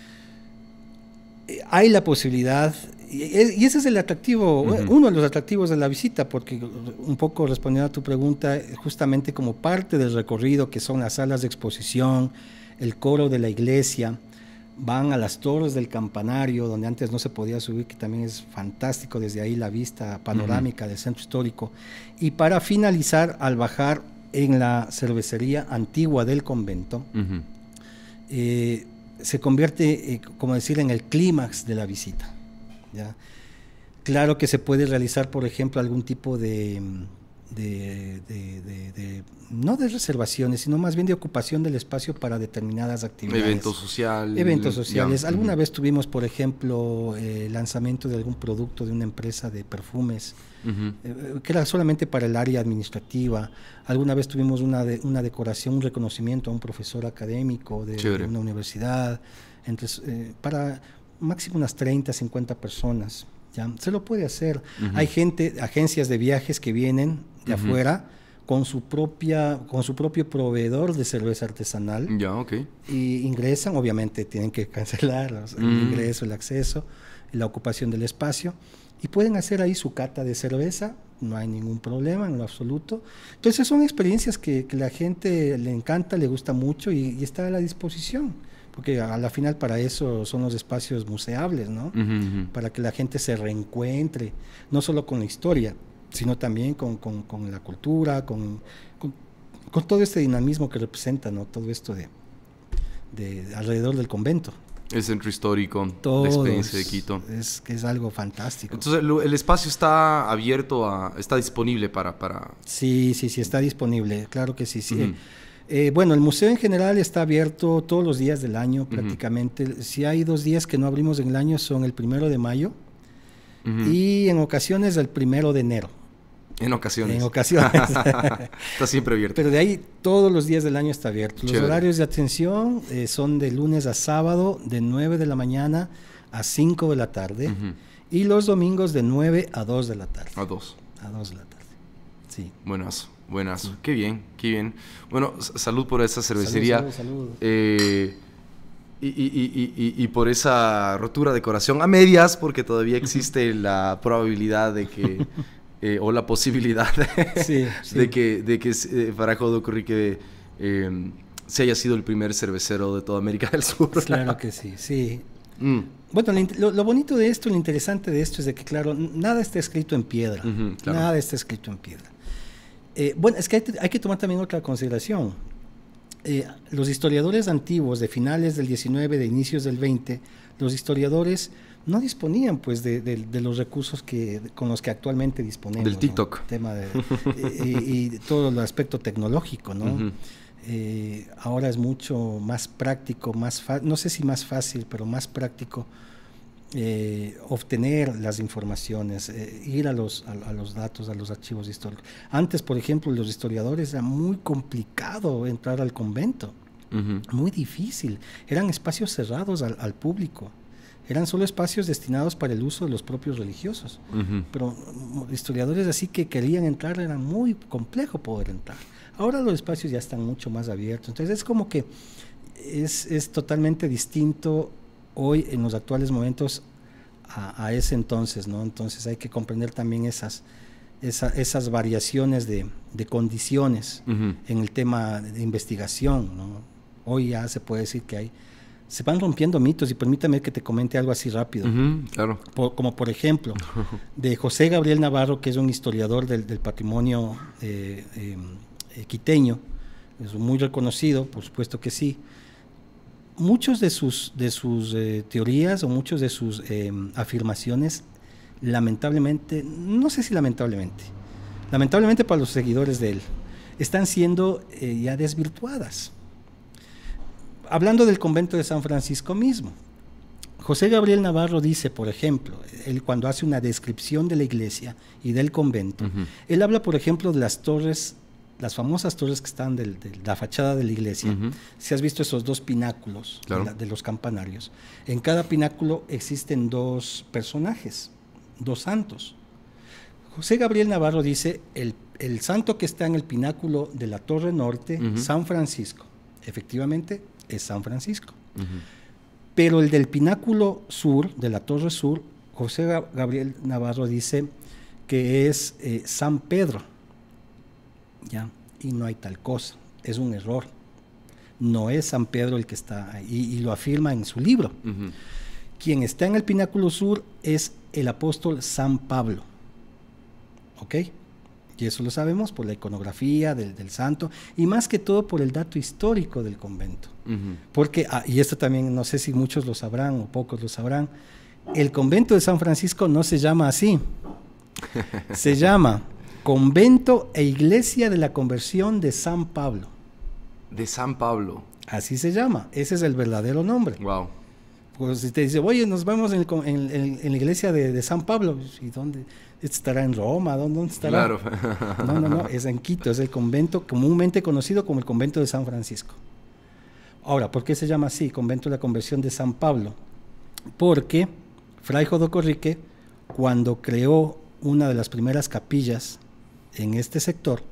Hay la posibilidad, y ese es el atractivo, uno de los atractivos de la visita, porque un poco respondiendo a tu pregunta, justamente como parte del recorrido, que son las salas de exposición, el coro de la iglesia, van a las torres del campanario, donde antes no se podía subir, que también es fantástico, desde ahí la vista panorámica del centro histórico, y para finalizar, al bajar en la cervecería antigua del convento, se convierte, como decir, en el clímax de la visita, ¿ya? Claro que se puede realizar, por ejemplo, algún tipo no de reservaciones, sino más bien de ocupación del espacio para determinadas actividades. Eventos sociales. Alguna vez tuvimos, por ejemplo, el lanzamiento de algún producto de una empresa de perfumes, que era solamente para el área administrativa. Alguna vez tuvimos una decoración, un reconocimiento a un profesor académico de una universidad, para máximo unas 30, 50 personas. ¿Ya? Se lo puede hacer. Hay agencias de viajes que vienen de afuera con su propio proveedor de cerveza artesanal. Y ingresan, obviamente tienen que cancelar el ingreso, el acceso, la ocupación del espacio, y pueden hacer ahí su cata de cerveza, no hay ningún problema en lo absoluto. Entonces son experiencias que la gente le encanta, le gusta mucho y está a la disposición. Porque a la final para eso son los espacios museables, ¿no? Para que la gente se reencuentre, no solo con la historia, sino también con la cultura, con todo este dinamismo que representa, ¿no? Todo esto de alrededor del convento. El centro histórico, la experiencia de Quito. Es algo fantástico. Entonces, ¿el espacio está abierto, está disponible para...? Sí, está disponible, claro que sí. Bueno, el museo en general está abierto todos los días del año prácticamente. Si hay 2 días que no abrimos en el año, son el 1 de mayo y en ocasiones el 1 de enero. En ocasiones. Está siempre abierto. Pero de ahí todos los días del año está abierto. Los horarios de atención son de lunes a sábado, de 9 de la mañana a 5 de la tarde y los domingos de 9 a 2 de la tarde. A 2 de la tarde, sí. Buenazo. Qué bien. Bueno, salud por esa cervecería. Salud. Y por esa rotura de corazón a medias, porque todavía existe la probabilidad de que, o la posibilidad de que Farajo Odokurrique se haya sido el primer cervecero de toda América del Sur. Claro que sí. Bueno, lo bonito de esto, lo interesante de esto es de que, claro, nada está escrito en piedra. Claro. Nada está escrito en piedra. Bueno, es que hay que tomar también otra consideración. Los historiadores antiguos de finales del 19, de inicios del 20, los historiadores no disponían pues de los recursos con los que actualmente disponemos. Del TikTok. ¿No? Tema y todo el aspecto tecnológico, ¿no? Ahora es mucho más práctico, no sé si más fácil, pero más práctico obtener las informaciones, ir a los datos, a los archivos históricos. Antes, por ejemplo, los historiadores era muy complicado entrar al convento, muy difícil. Eran espacios cerrados al público, eran solo espacios destinados para el uso de los propios religiosos. Pero historiadores así que querían entrar, era muy complejo poder entrar. Ahora los espacios ya están mucho más abiertos, entonces es como que es totalmente distinto hoy en los actuales momentos a ese entonces, ¿no? Entonces hay que comprender también esas variaciones de condiciones en el tema de investigación, ¿no? Hoy ya se puede decir que se van rompiendo mitos, y permítame que te comente algo así rápido. Claro. Como por ejemplo, de José Gabriel Navarro, que es un historiador del patrimonio quiteño, es muy reconocido, por supuesto que sí. Muchos de sus teorías o muchos de sus afirmaciones, lamentablemente, no sé si lamentablemente para los seguidores de él, están siendo ya desvirtuadas. hablando del convento de San Francisco mismo, José Gabriel Navarro dice, por ejemplo, él cuando hace una descripción de la iglesia y del convento, él habla, por ejemplo, de las torres, las famosas torres que están de la fachada de la iglesia. Si has visto esos dos pináculos, claro, de los campanarios, en cada pináculo existen dos personajes, dos santos. José Gabriel Navarro dice, el santo que está en el pináculo de la torre norte, San Francisco, efectivamente es San Francisco. Pero el del pináculo sur, de la torre sur, José Gabriel Navarro dice que es San Pedro, ¿ya? Y no hay tal cosa, es un error. No es San Pedro el que está ahí, y lo afirma en su libro. Quien está en el pináculo sur es el apóstol San Pablo, ¿ok? Y eso lo sabemos por la iconografía del santo y más que todo por el dato histórico del convento. Porque, y esto también no sé si muchos lo sabrán o pocos lo sabrán, el convento de San Francisco no se llama así, se llama Convento e Iglesia de la Conversión de San Pablo. De San Pablo. Así se llama, ese es el verdadero nombre. Wow. Pues si te dice, oye, nos vemos en la iglesia de San Pablo, ¿y dónde? ¿Estará en Roma? ¿Dónde estará? Claro. No, es en Quito, es el convento comúnmente conocido como el convento de San Francisco. Ahora, ¿por qué se llama así, Convento de la Conversión de San Pablo? Porque Fray Jodocorrique, cuando creó una de las primeras capillas en este sector,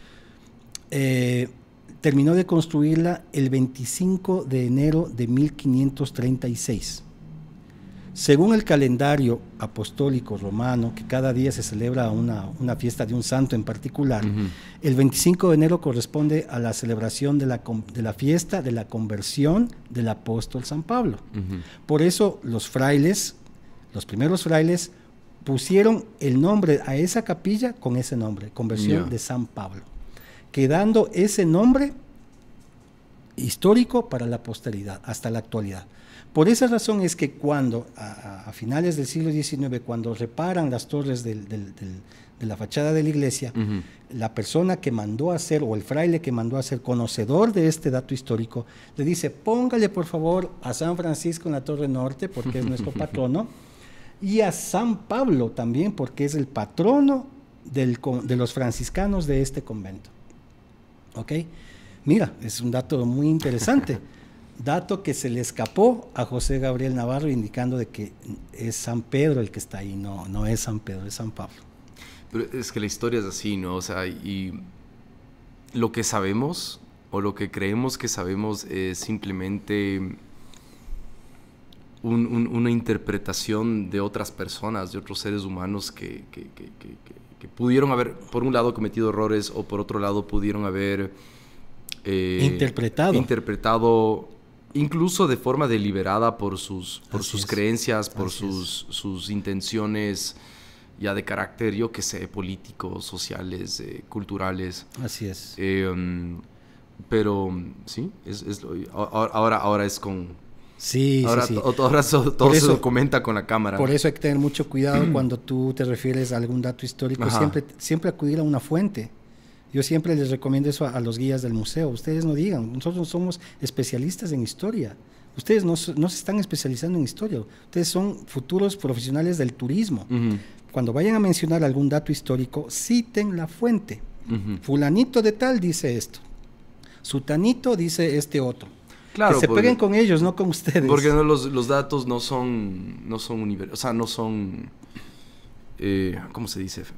terminó de construirla el 25 de enero de 1536. Según el calendario apostólico romano, que cada día se celebra una fiesta de un santo en particular, el 25 de enero corresponde a la celebración de la fiesta de la conversión del apóstol San Pablo. Por eso los frailes, los primeros frailes, pusieron el nombre a esa capilla con ese nombre, Conversión de San Pablo, quedando ese nombre histórico para la posteridad, hasta la actualidad. Por esa razón es que cuando, a finales del siglo XIX, cuando reparan las torres de la fachada de la iglesia, la persona que mandó a hacer, o el fraile que mandó a hacer, conocedor de este dato histórico, le dice, póngale por favor a San Francisco en la torre norte, porque es nuestro patrono, y a San Pablo también, porque es el patrono de los franciscanos de este convento. ¿Ok? Mira, es un dato muy interesante. Dato que se le escapó a José Gabriel Navarro, indicando de que es San Pedro el que está ahí. No es San Pedro, es San Pablo. Pero es que la historia es así, ¿no? O sea, y lo que sabemos, o lo que creemos que sabemos, es simplemente una interpretación de otras personas, de otros seres humanos que pudieron haber, por un lado, cometido errores, o por otro lado, pudieron haber interpretado incluso de forma deliberada por sus creencias, por sus intenciones ya de carácter, yo qué sé, políticos, sociales, culturales. Así es. Pero sí, ahora es con... Sí, ahora, sí. Ahora todo se documenta con la cámara. Por eso hay que tener mucho cuidado cuando tú te refieres a algún dato histórico, siempre acudir a una fuente. Yo siempre les recomiendo eso a los guías del museo. Ustedes no digan, nosotros somos especialistas en historia. Ustedes no se están especializando en historia. Ustedes son futuros profesionales del turismo. Cuando vayan a mencionar algún dato histórico, citen la fuente. Fulanito de tal dice esto. Sutanito dice este otro. Claro, que se peguen con ellos, no con ustedes. Porque no, los datos no son universales. O sea, no son... ¿cómo se dice?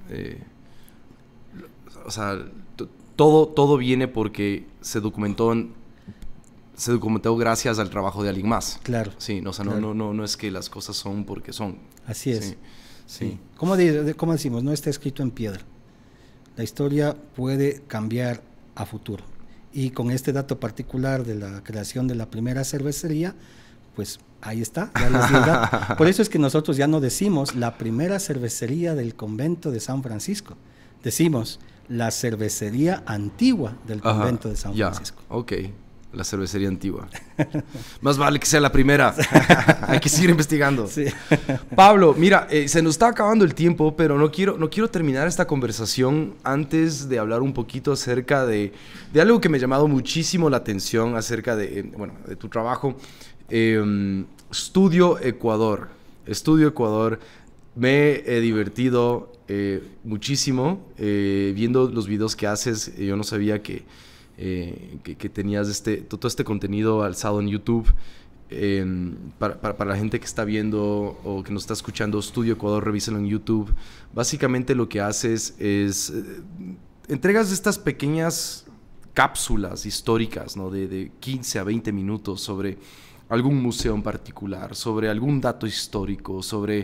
O sea, todo viene porque se documentó gracias al trabajo de alguien más. Claro. Sí, o sea, claro. No es que las cosas son porque son. Así es. Sí. ¿Cómo decimos? No está escrito en piedra. La historia puede cambiar a futuro. Y con este dato particular de la creación de la primera cervecería, pues ahí está, ya les di el dato. Por eso es que nosotros ya no decimos la primera cervecería del convento de San Francisco. Decimos la cervecería antigua del convento de San Francisco. Ok. La cervecería antigua. Más vale que sea la primera. Hay que seguir investigando. Sí. Pablo, mira, se nos está acabando el tiempo, pero no quiero terminar esta conversación antes de hablar un poquito acerca de algo que me ha llamado muchísimo la atención acerca de tu trabajo. Estudio Ecuador. Estudio Ecuador. Me he divertido muchísimo viendo los videos que haces. Yo no sabía que tenías todo este contenido alzado en YouTube. Para la gente que está viendo o que nos está escuchando, Estudio Ecuador, revísalo en YouTube. Básicamente lo que haces es entregas estas pequeñas cápsulas históricas, ¿no? de 15 a 20 minutos sobre algún museo en particular, sobre algún dato histórico, sobre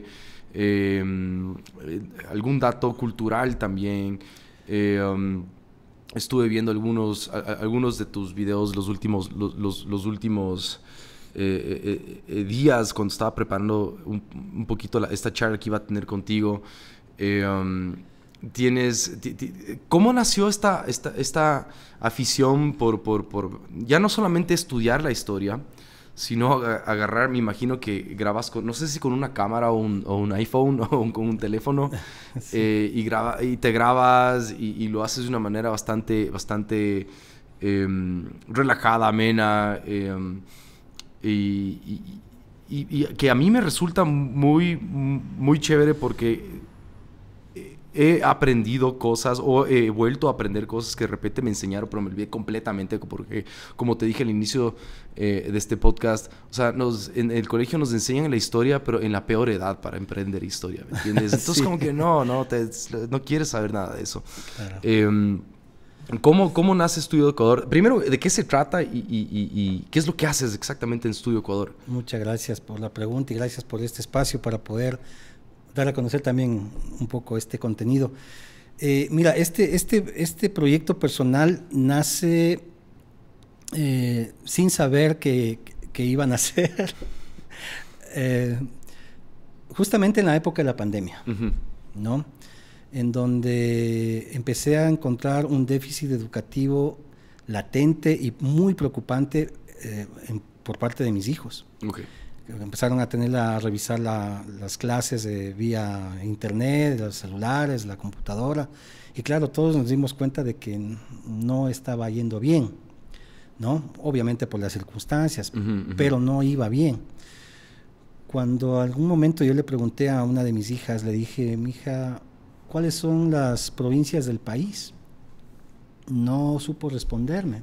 algún dato cultural también. Estuve viendo algunos de tus videos los últimos días cuando estaba preparando un poquito esta charla que iba a tener contigo. ¿Cómo nació esta afición por ya no solamente estudiar la historia, sino agarrar? Me imagino que grabas no sé si con una cámara o un iPhone o con un teléfono. Sí. Y te grabas y lo haces de una manera bastante relajada, amena, y que a mí me resulta muy, muy chévere porque he aprendido cosas o he vuelto a aprender cosas que de repente me enseñaron, pero me olvidé completamente porque, como te dije al inicio de este podcast, o sea, en el colegio nos enseñan la historia, pero en la peor edad para emprender historia, ¿me entiendes? Entonces, sí. Como que no quieres saber nada de eso. Claro. ¿Cómo nace Estudio Ecuador? Primero, ¿de qué se trata y qué es lo que haces exactamente en Estudio Ecuador? Muchas gracias por la pregunta y gracias por este espacio para poder dar a conocer también un poco este contenido. Mira, este proyecto personal nace sin saber que iban a hacer justamente en la época de la pandemia, ¿no? En donde empecé a encontrar un déficit educativo latente y muy preocupante por parte de mis hijos. Okay. Empezaron a revisar las clases vía internet, los celulares, la computadora, y claro, todos nos dimos cuenta de que no estaba yendo bien, ¿no? Obviamente por las circunstancias, pero no iba bien. Cuando algún momento yo le pregunté a una de mis hijas, le dije: mija, ¿cuáles son las provincias del país? No supo responderme.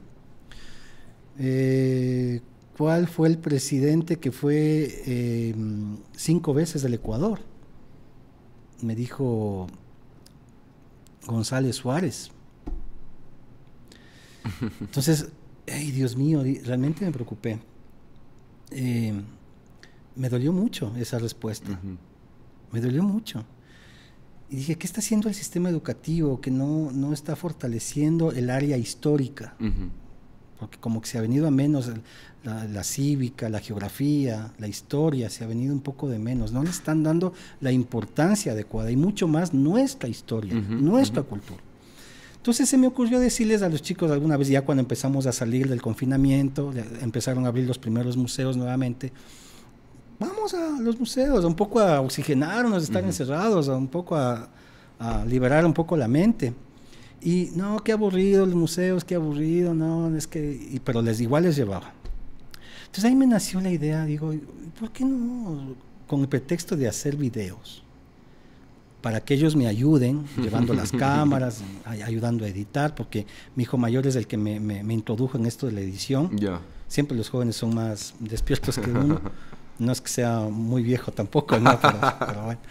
¿Cuál fue el presidente que fue 5 veces del Ecuador? Me dijo González Suárez. Entonces, ay, Dios mío, realmente me preocupé. Me dolió mucho esa respuesta. Me dolió mucho. Y dije, ¿qué está haciendo el sistema educativo que no está fortaleciendo el área histórica? Porque como que se ha venido a menos la cívica, la geografía, la historia, se ha venido un poco de menos. No le están dando la importancia adecuada y mucho más nuestra historia, nuestra cultura. Entonces se me ocurrió decirles a los chicos alguna vez, ya cuando empezamos a salir del confinamiento, empezaron a abrir los primeros museos nuevamente. Vamos a los museos, un poco a oxigenarnos, estar encerrados, un poco a liberar un poco la mente. Y no, qué aburrido los museos, qué aburrido, no, es que... pero igual les llevaba. Entonces ahí me nació la idea, digo, ¿por qué no con el pretexto de hacer videos? Para que ellos me ayuden, llevando las cámaras, ayudando a editar, porque mi hijo mayor es el que me introdujo en esto de la edición. Siempre los jóvenes son más despiertos que uno. No es que sea muy viejo tampoco, ¿no? pero bueno.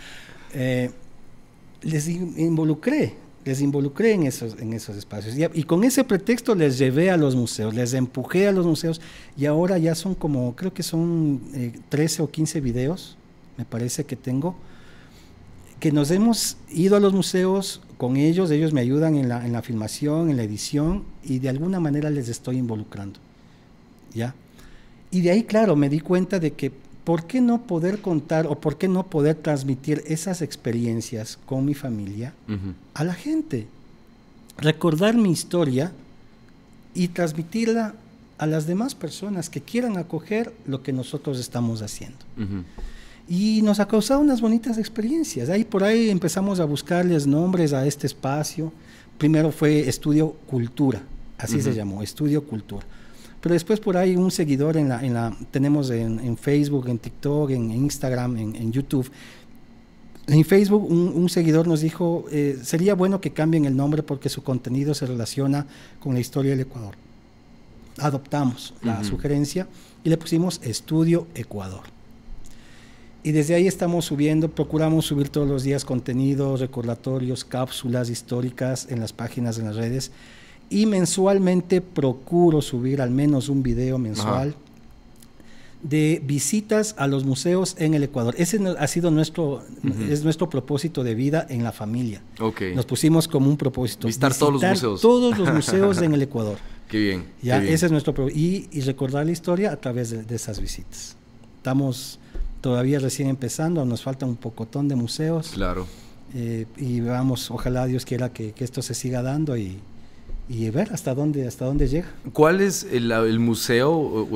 Les involucré en esos espacios. Y con ese pretexto les llevé a los museos, les empujé a los museos, y ahora ya son como, creo que son 13 o 15 videos, me parece que tengo, que nos hemos ido a los museos con ellos me ayudan en la filmación, en la edición, y de alguna manera les estoy involucrando, ¿ya? Y de ahí, claro, me di cuenta de que ¿por qué no poder contar o por qué no poder transmitir esas experiencias con mi familia a la gente? Recordar mi historia y transmitirla a las demás personas que quieran acoger lo que nosotros estamos haciendo. Y nos ha causado unas bonitas experiencias. Ahí por ahí empezamos a buscarles nombres a este espacio. Primero fue Estudio Cultura, así se llamó, Estudio Cultura. Pero después por ahí un seguidor tenemos en Facebook, en TikTok, en Instagram, en YouTube. En Facebook un seguidor nos dijo, sería bueno que cambien el nombre porque su contenido se relaciona con la historia del Ecuador. Adoptamos la sugerencia y le pusimos Estudio Ecuador. Y desde ahí estamos procuramos subir todos los días contenido, recordatorios, cápsulas históricas en las páginas, en las redes. Y mensualmente procuro subir al menos un video mensual de visitas a los museos en el Ecuador. Ese ha sido es nuestro propósito de vida en la familia. Nos pusimos como un propósito. Visitar todos los museos. Todos los museos en el Ecuador. Qué bien. Ya, qué bien. Ese es nuestro propósito. Y recordar la historia a través de esas visitas. Estamos todavía recién empezando, nos falta un pocotón de museos. Claro. Y vamos, ojalá Dios quiera que esto se siga dando y ver hasta dónde llega. ¿Cuál es el museo o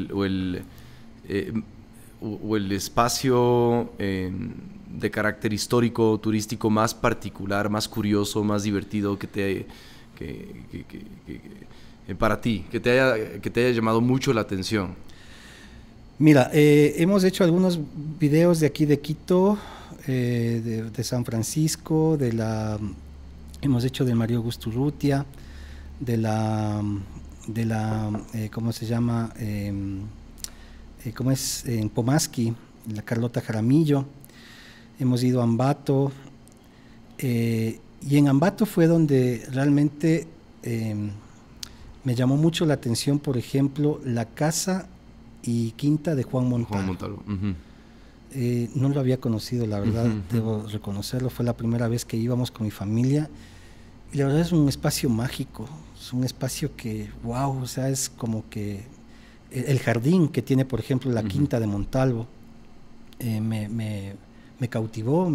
el espacio de carácter histórico, turístico más particular, más curioso, más divertido para ti, que te haya llamado mucho la atención? Mira, hemos hecho algunos videos de aquí de Quito, de San Francisco, hemos hecho de Mario Augusto Urrutia, ¿cómo se llama? ¿Cómo es? En Pomaski, la Carlota Jaramillo. Hemos ido a Ambato, y en Ambato fue donde realmente me llamó mucho la atención, por ejemplo, la casa y quinta de Juan Montalvo. No lo había conocido, la verdad, debo reconocerlo. Fue la primera vez que íbamos con mi familia y la verdad es un espacio mágico, es un espacio que, wow, o sea, es como que el jardín que tiene, por ejemplo, la quinta de Montalvo me cautivó,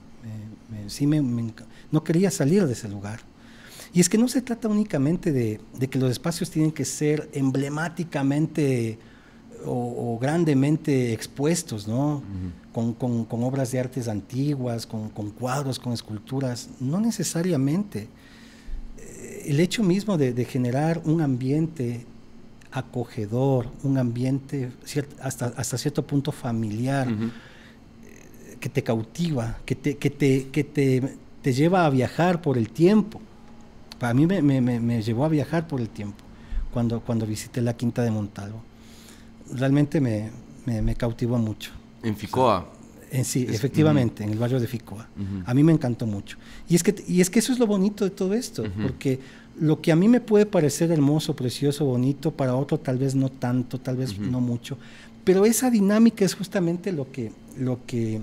no quería salir de ese lugar. Y es que no se trata únicamente de que los espacios tienen que ser emblemáticamente o grandemente expuestos, ¿no? Con obras de artes antiguas, con cuadros, con esculturas. No necesariamente. El hecho mismo de generar un ambiente acogedor, un ambiente hasta cierto punto familiar, que te cautiva, que te lleva a viajar por el tiempo. Para mí me llevó a viajar por el tiempo cuando visité la Quinta de Montalvo. Realmente me cautivó mucho. ¿En Ficoa? Sí, efectivamente, en el barrio de Ficoa. A mí me encantó mucho. Y es que eso es lo bonito de todo esto, porque lo que a mí me puede parecer hermoso, precioso, bonito, para otro tal vez no tanto, tal vez no mucho, pero esa dinámica es justamente lo que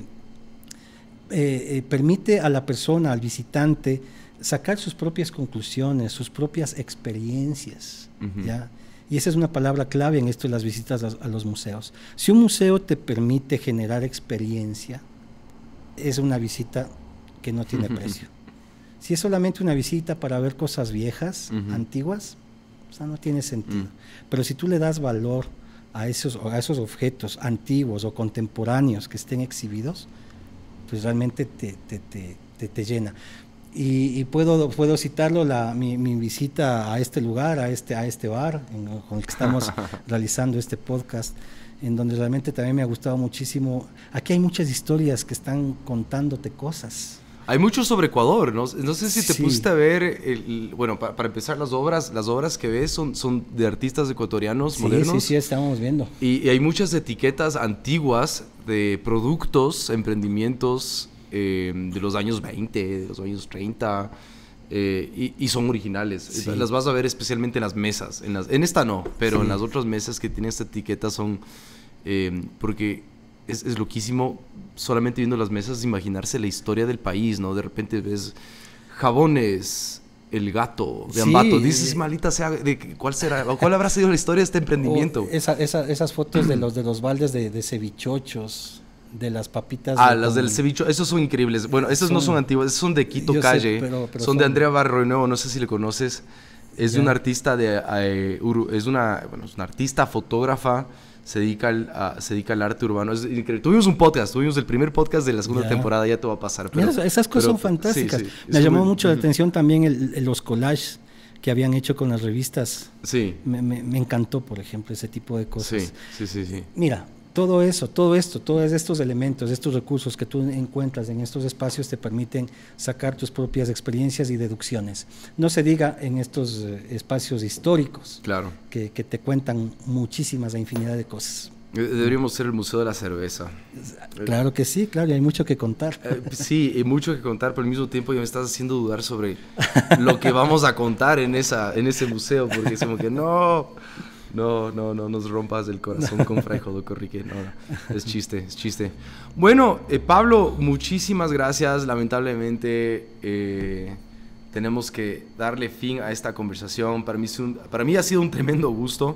permite a la persona, al visitante, sacar sus propias conclusiones, sus propias experiencias, ¿ya? Y esa es una palabra clave en esto de las visitas a los museos. Si un museo te permite generar experiencia, es una visita que no tiene precio. Si es solamente una visita para ver cosas viejas, antiguas, o sea, no tiene sentido. Pero si tú le das valor a esos objetos antiguos o contemporáneos que estén exhibidos, pues realmente te llena. Y puedo citarlo, mi visita a este lugar, a este bar con el que estamos realizando este podcast, en donde realmente también me ha gustado muchísimo. Aquí hay muchas historias que están contándote cosas. Hay mucho sobre Ecuador, ¿no? No sé si te pusiste a ver, bueno, para empezar, las obras que ves son de artistas ecuatorianos modernos. Sí, estamos viendo. Y hay muchas etiquetas antiguas de productos, emprendimientos de los años 20, de los años 30, y son originales. Sí. Las vas a ver especialmente en las mesas. En esta no, pero en las otras mesas que tienen esta etiqueta son... porque es loquísimo solamente viendo las mesas imaginarse la historia del país, ¿no? De repente ves jabones, el gato de Ambato. Dices, maldita sea, ¿cuál habrá sido la historia de este emprendimiento? Esas fotos de los baldes de cevichochos, de las papitas. Las del cevicho, esos son increíbles. Bueno, esos no son antiguos, esos son de Quito Calle. Pero son de Andrea Barrio Nuevo, no sé si le conoces. Es de una artista es una artista fotógrafa, se dedica al arte urbano. Es increíble. Tuvimos el primer podcast de la segunda temporada, ya te va a pasar. Pero, mira, esas cosas son fantásticas. Sí, me llamó mucho la atención también los collages que habían hecho con las revistas. Sí. Me encantó, por ejemplo, ese tipo de cosas. Sí. Mira, todo esto, todos estos elementos, estos recursos que tú encuentras en estos espacios te permiten sacar tus propias experiencias y deducciones. No se diga en estos espacios históricos, claro, que te cuentan muchísimas e infinidad de cosas. Deberíamos ser el Museo de la Cerveza. Claro que sí, claro, y hay mucho que contar. Sí, hay mucho que contar, pero al mismo tiempo ya me estás haciendo dudar sobre lo que vamos a contar en ese museo, porque es como que no nos rompas el corazón con Fray Jodoco Rique. No, es chiste. Bueno, Pablo, muchísimas gracias. Lamentablemente tenemos que darle fin a esta conversación. Para mí ha sido un tremendo gusto.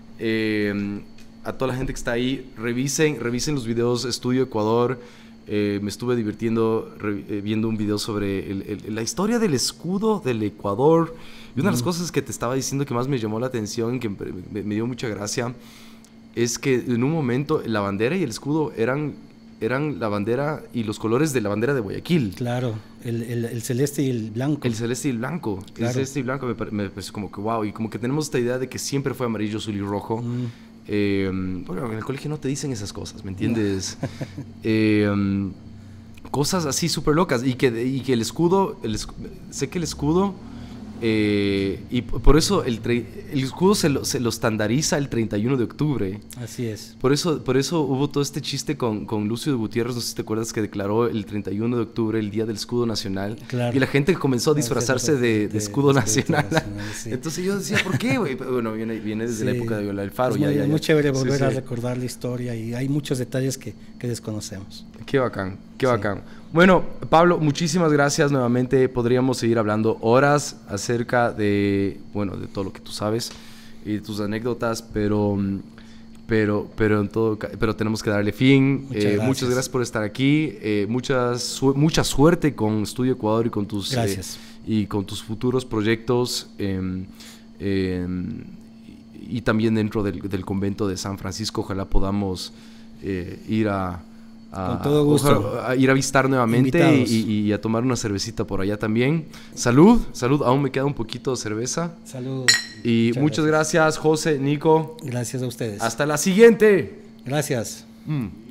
A toda la gente que está ahí, revisen los videos Estudio Ecuador. Me estuve divirtiendo viendo un video sobre la historia del escudo del Ecuador. Y una de las cosas que te estaba diciendo que más me llamó la atención, que me dio mucha gracia, es que en un momento la bandera y el escudo eran la bandera y los colores de la bandera de Guayaquil. Claro, el celeste y el blanco. El celeste y el blanco. Claro. El celeste y el blanco me pareció como que wow. Y como que tenemos esta idea de que siempre fue amarillo, azul y rojo. Bueno, en el colegio no te dicen esas cosas, ¿me entiendes? Cosas así súper locas. Y que el escudo, sé que el escudo, y por eso el escudo se lo estandariza el 31 de octubre. Así es. Por eso hubo todo este chiste con Lucio de Gutiérrez, no sé si te acuerdas, que declaró el 31 de octubre el Día del Escudo Nacional. Claro. Y la gente comenzó a disfrazarse de escudo nacional. Sí. Entonces yo decía, ¿por qué, güey? Bueno, viene desde la época de Viola del Faro. Es muy chévere volver a recordar la historia, y hay muchos detalles que desconocemos. Qué bacán. Bueno, Pablo, muchísimas gracias nuevamente. Podríamos seguir hablando horas acerca de todo lo que tú sabes y de tus anécdotas, pero tenemos que darle fin. Muchas gracias por estar aquí. Mucha suerte con Estudio Ecuador y con tus futuros proyectos, y también dentro del convento de San Francisco. Ojalá podamos ir con todo gusto. A ir a visitar nuevamente y a tomar una cervecita por allá también. Salud, aún me queda un poquito de cerveza. Salud. Y muchas gracias, José, Nico. Gracias a ustedes. Hasta la siguiente. Gracias.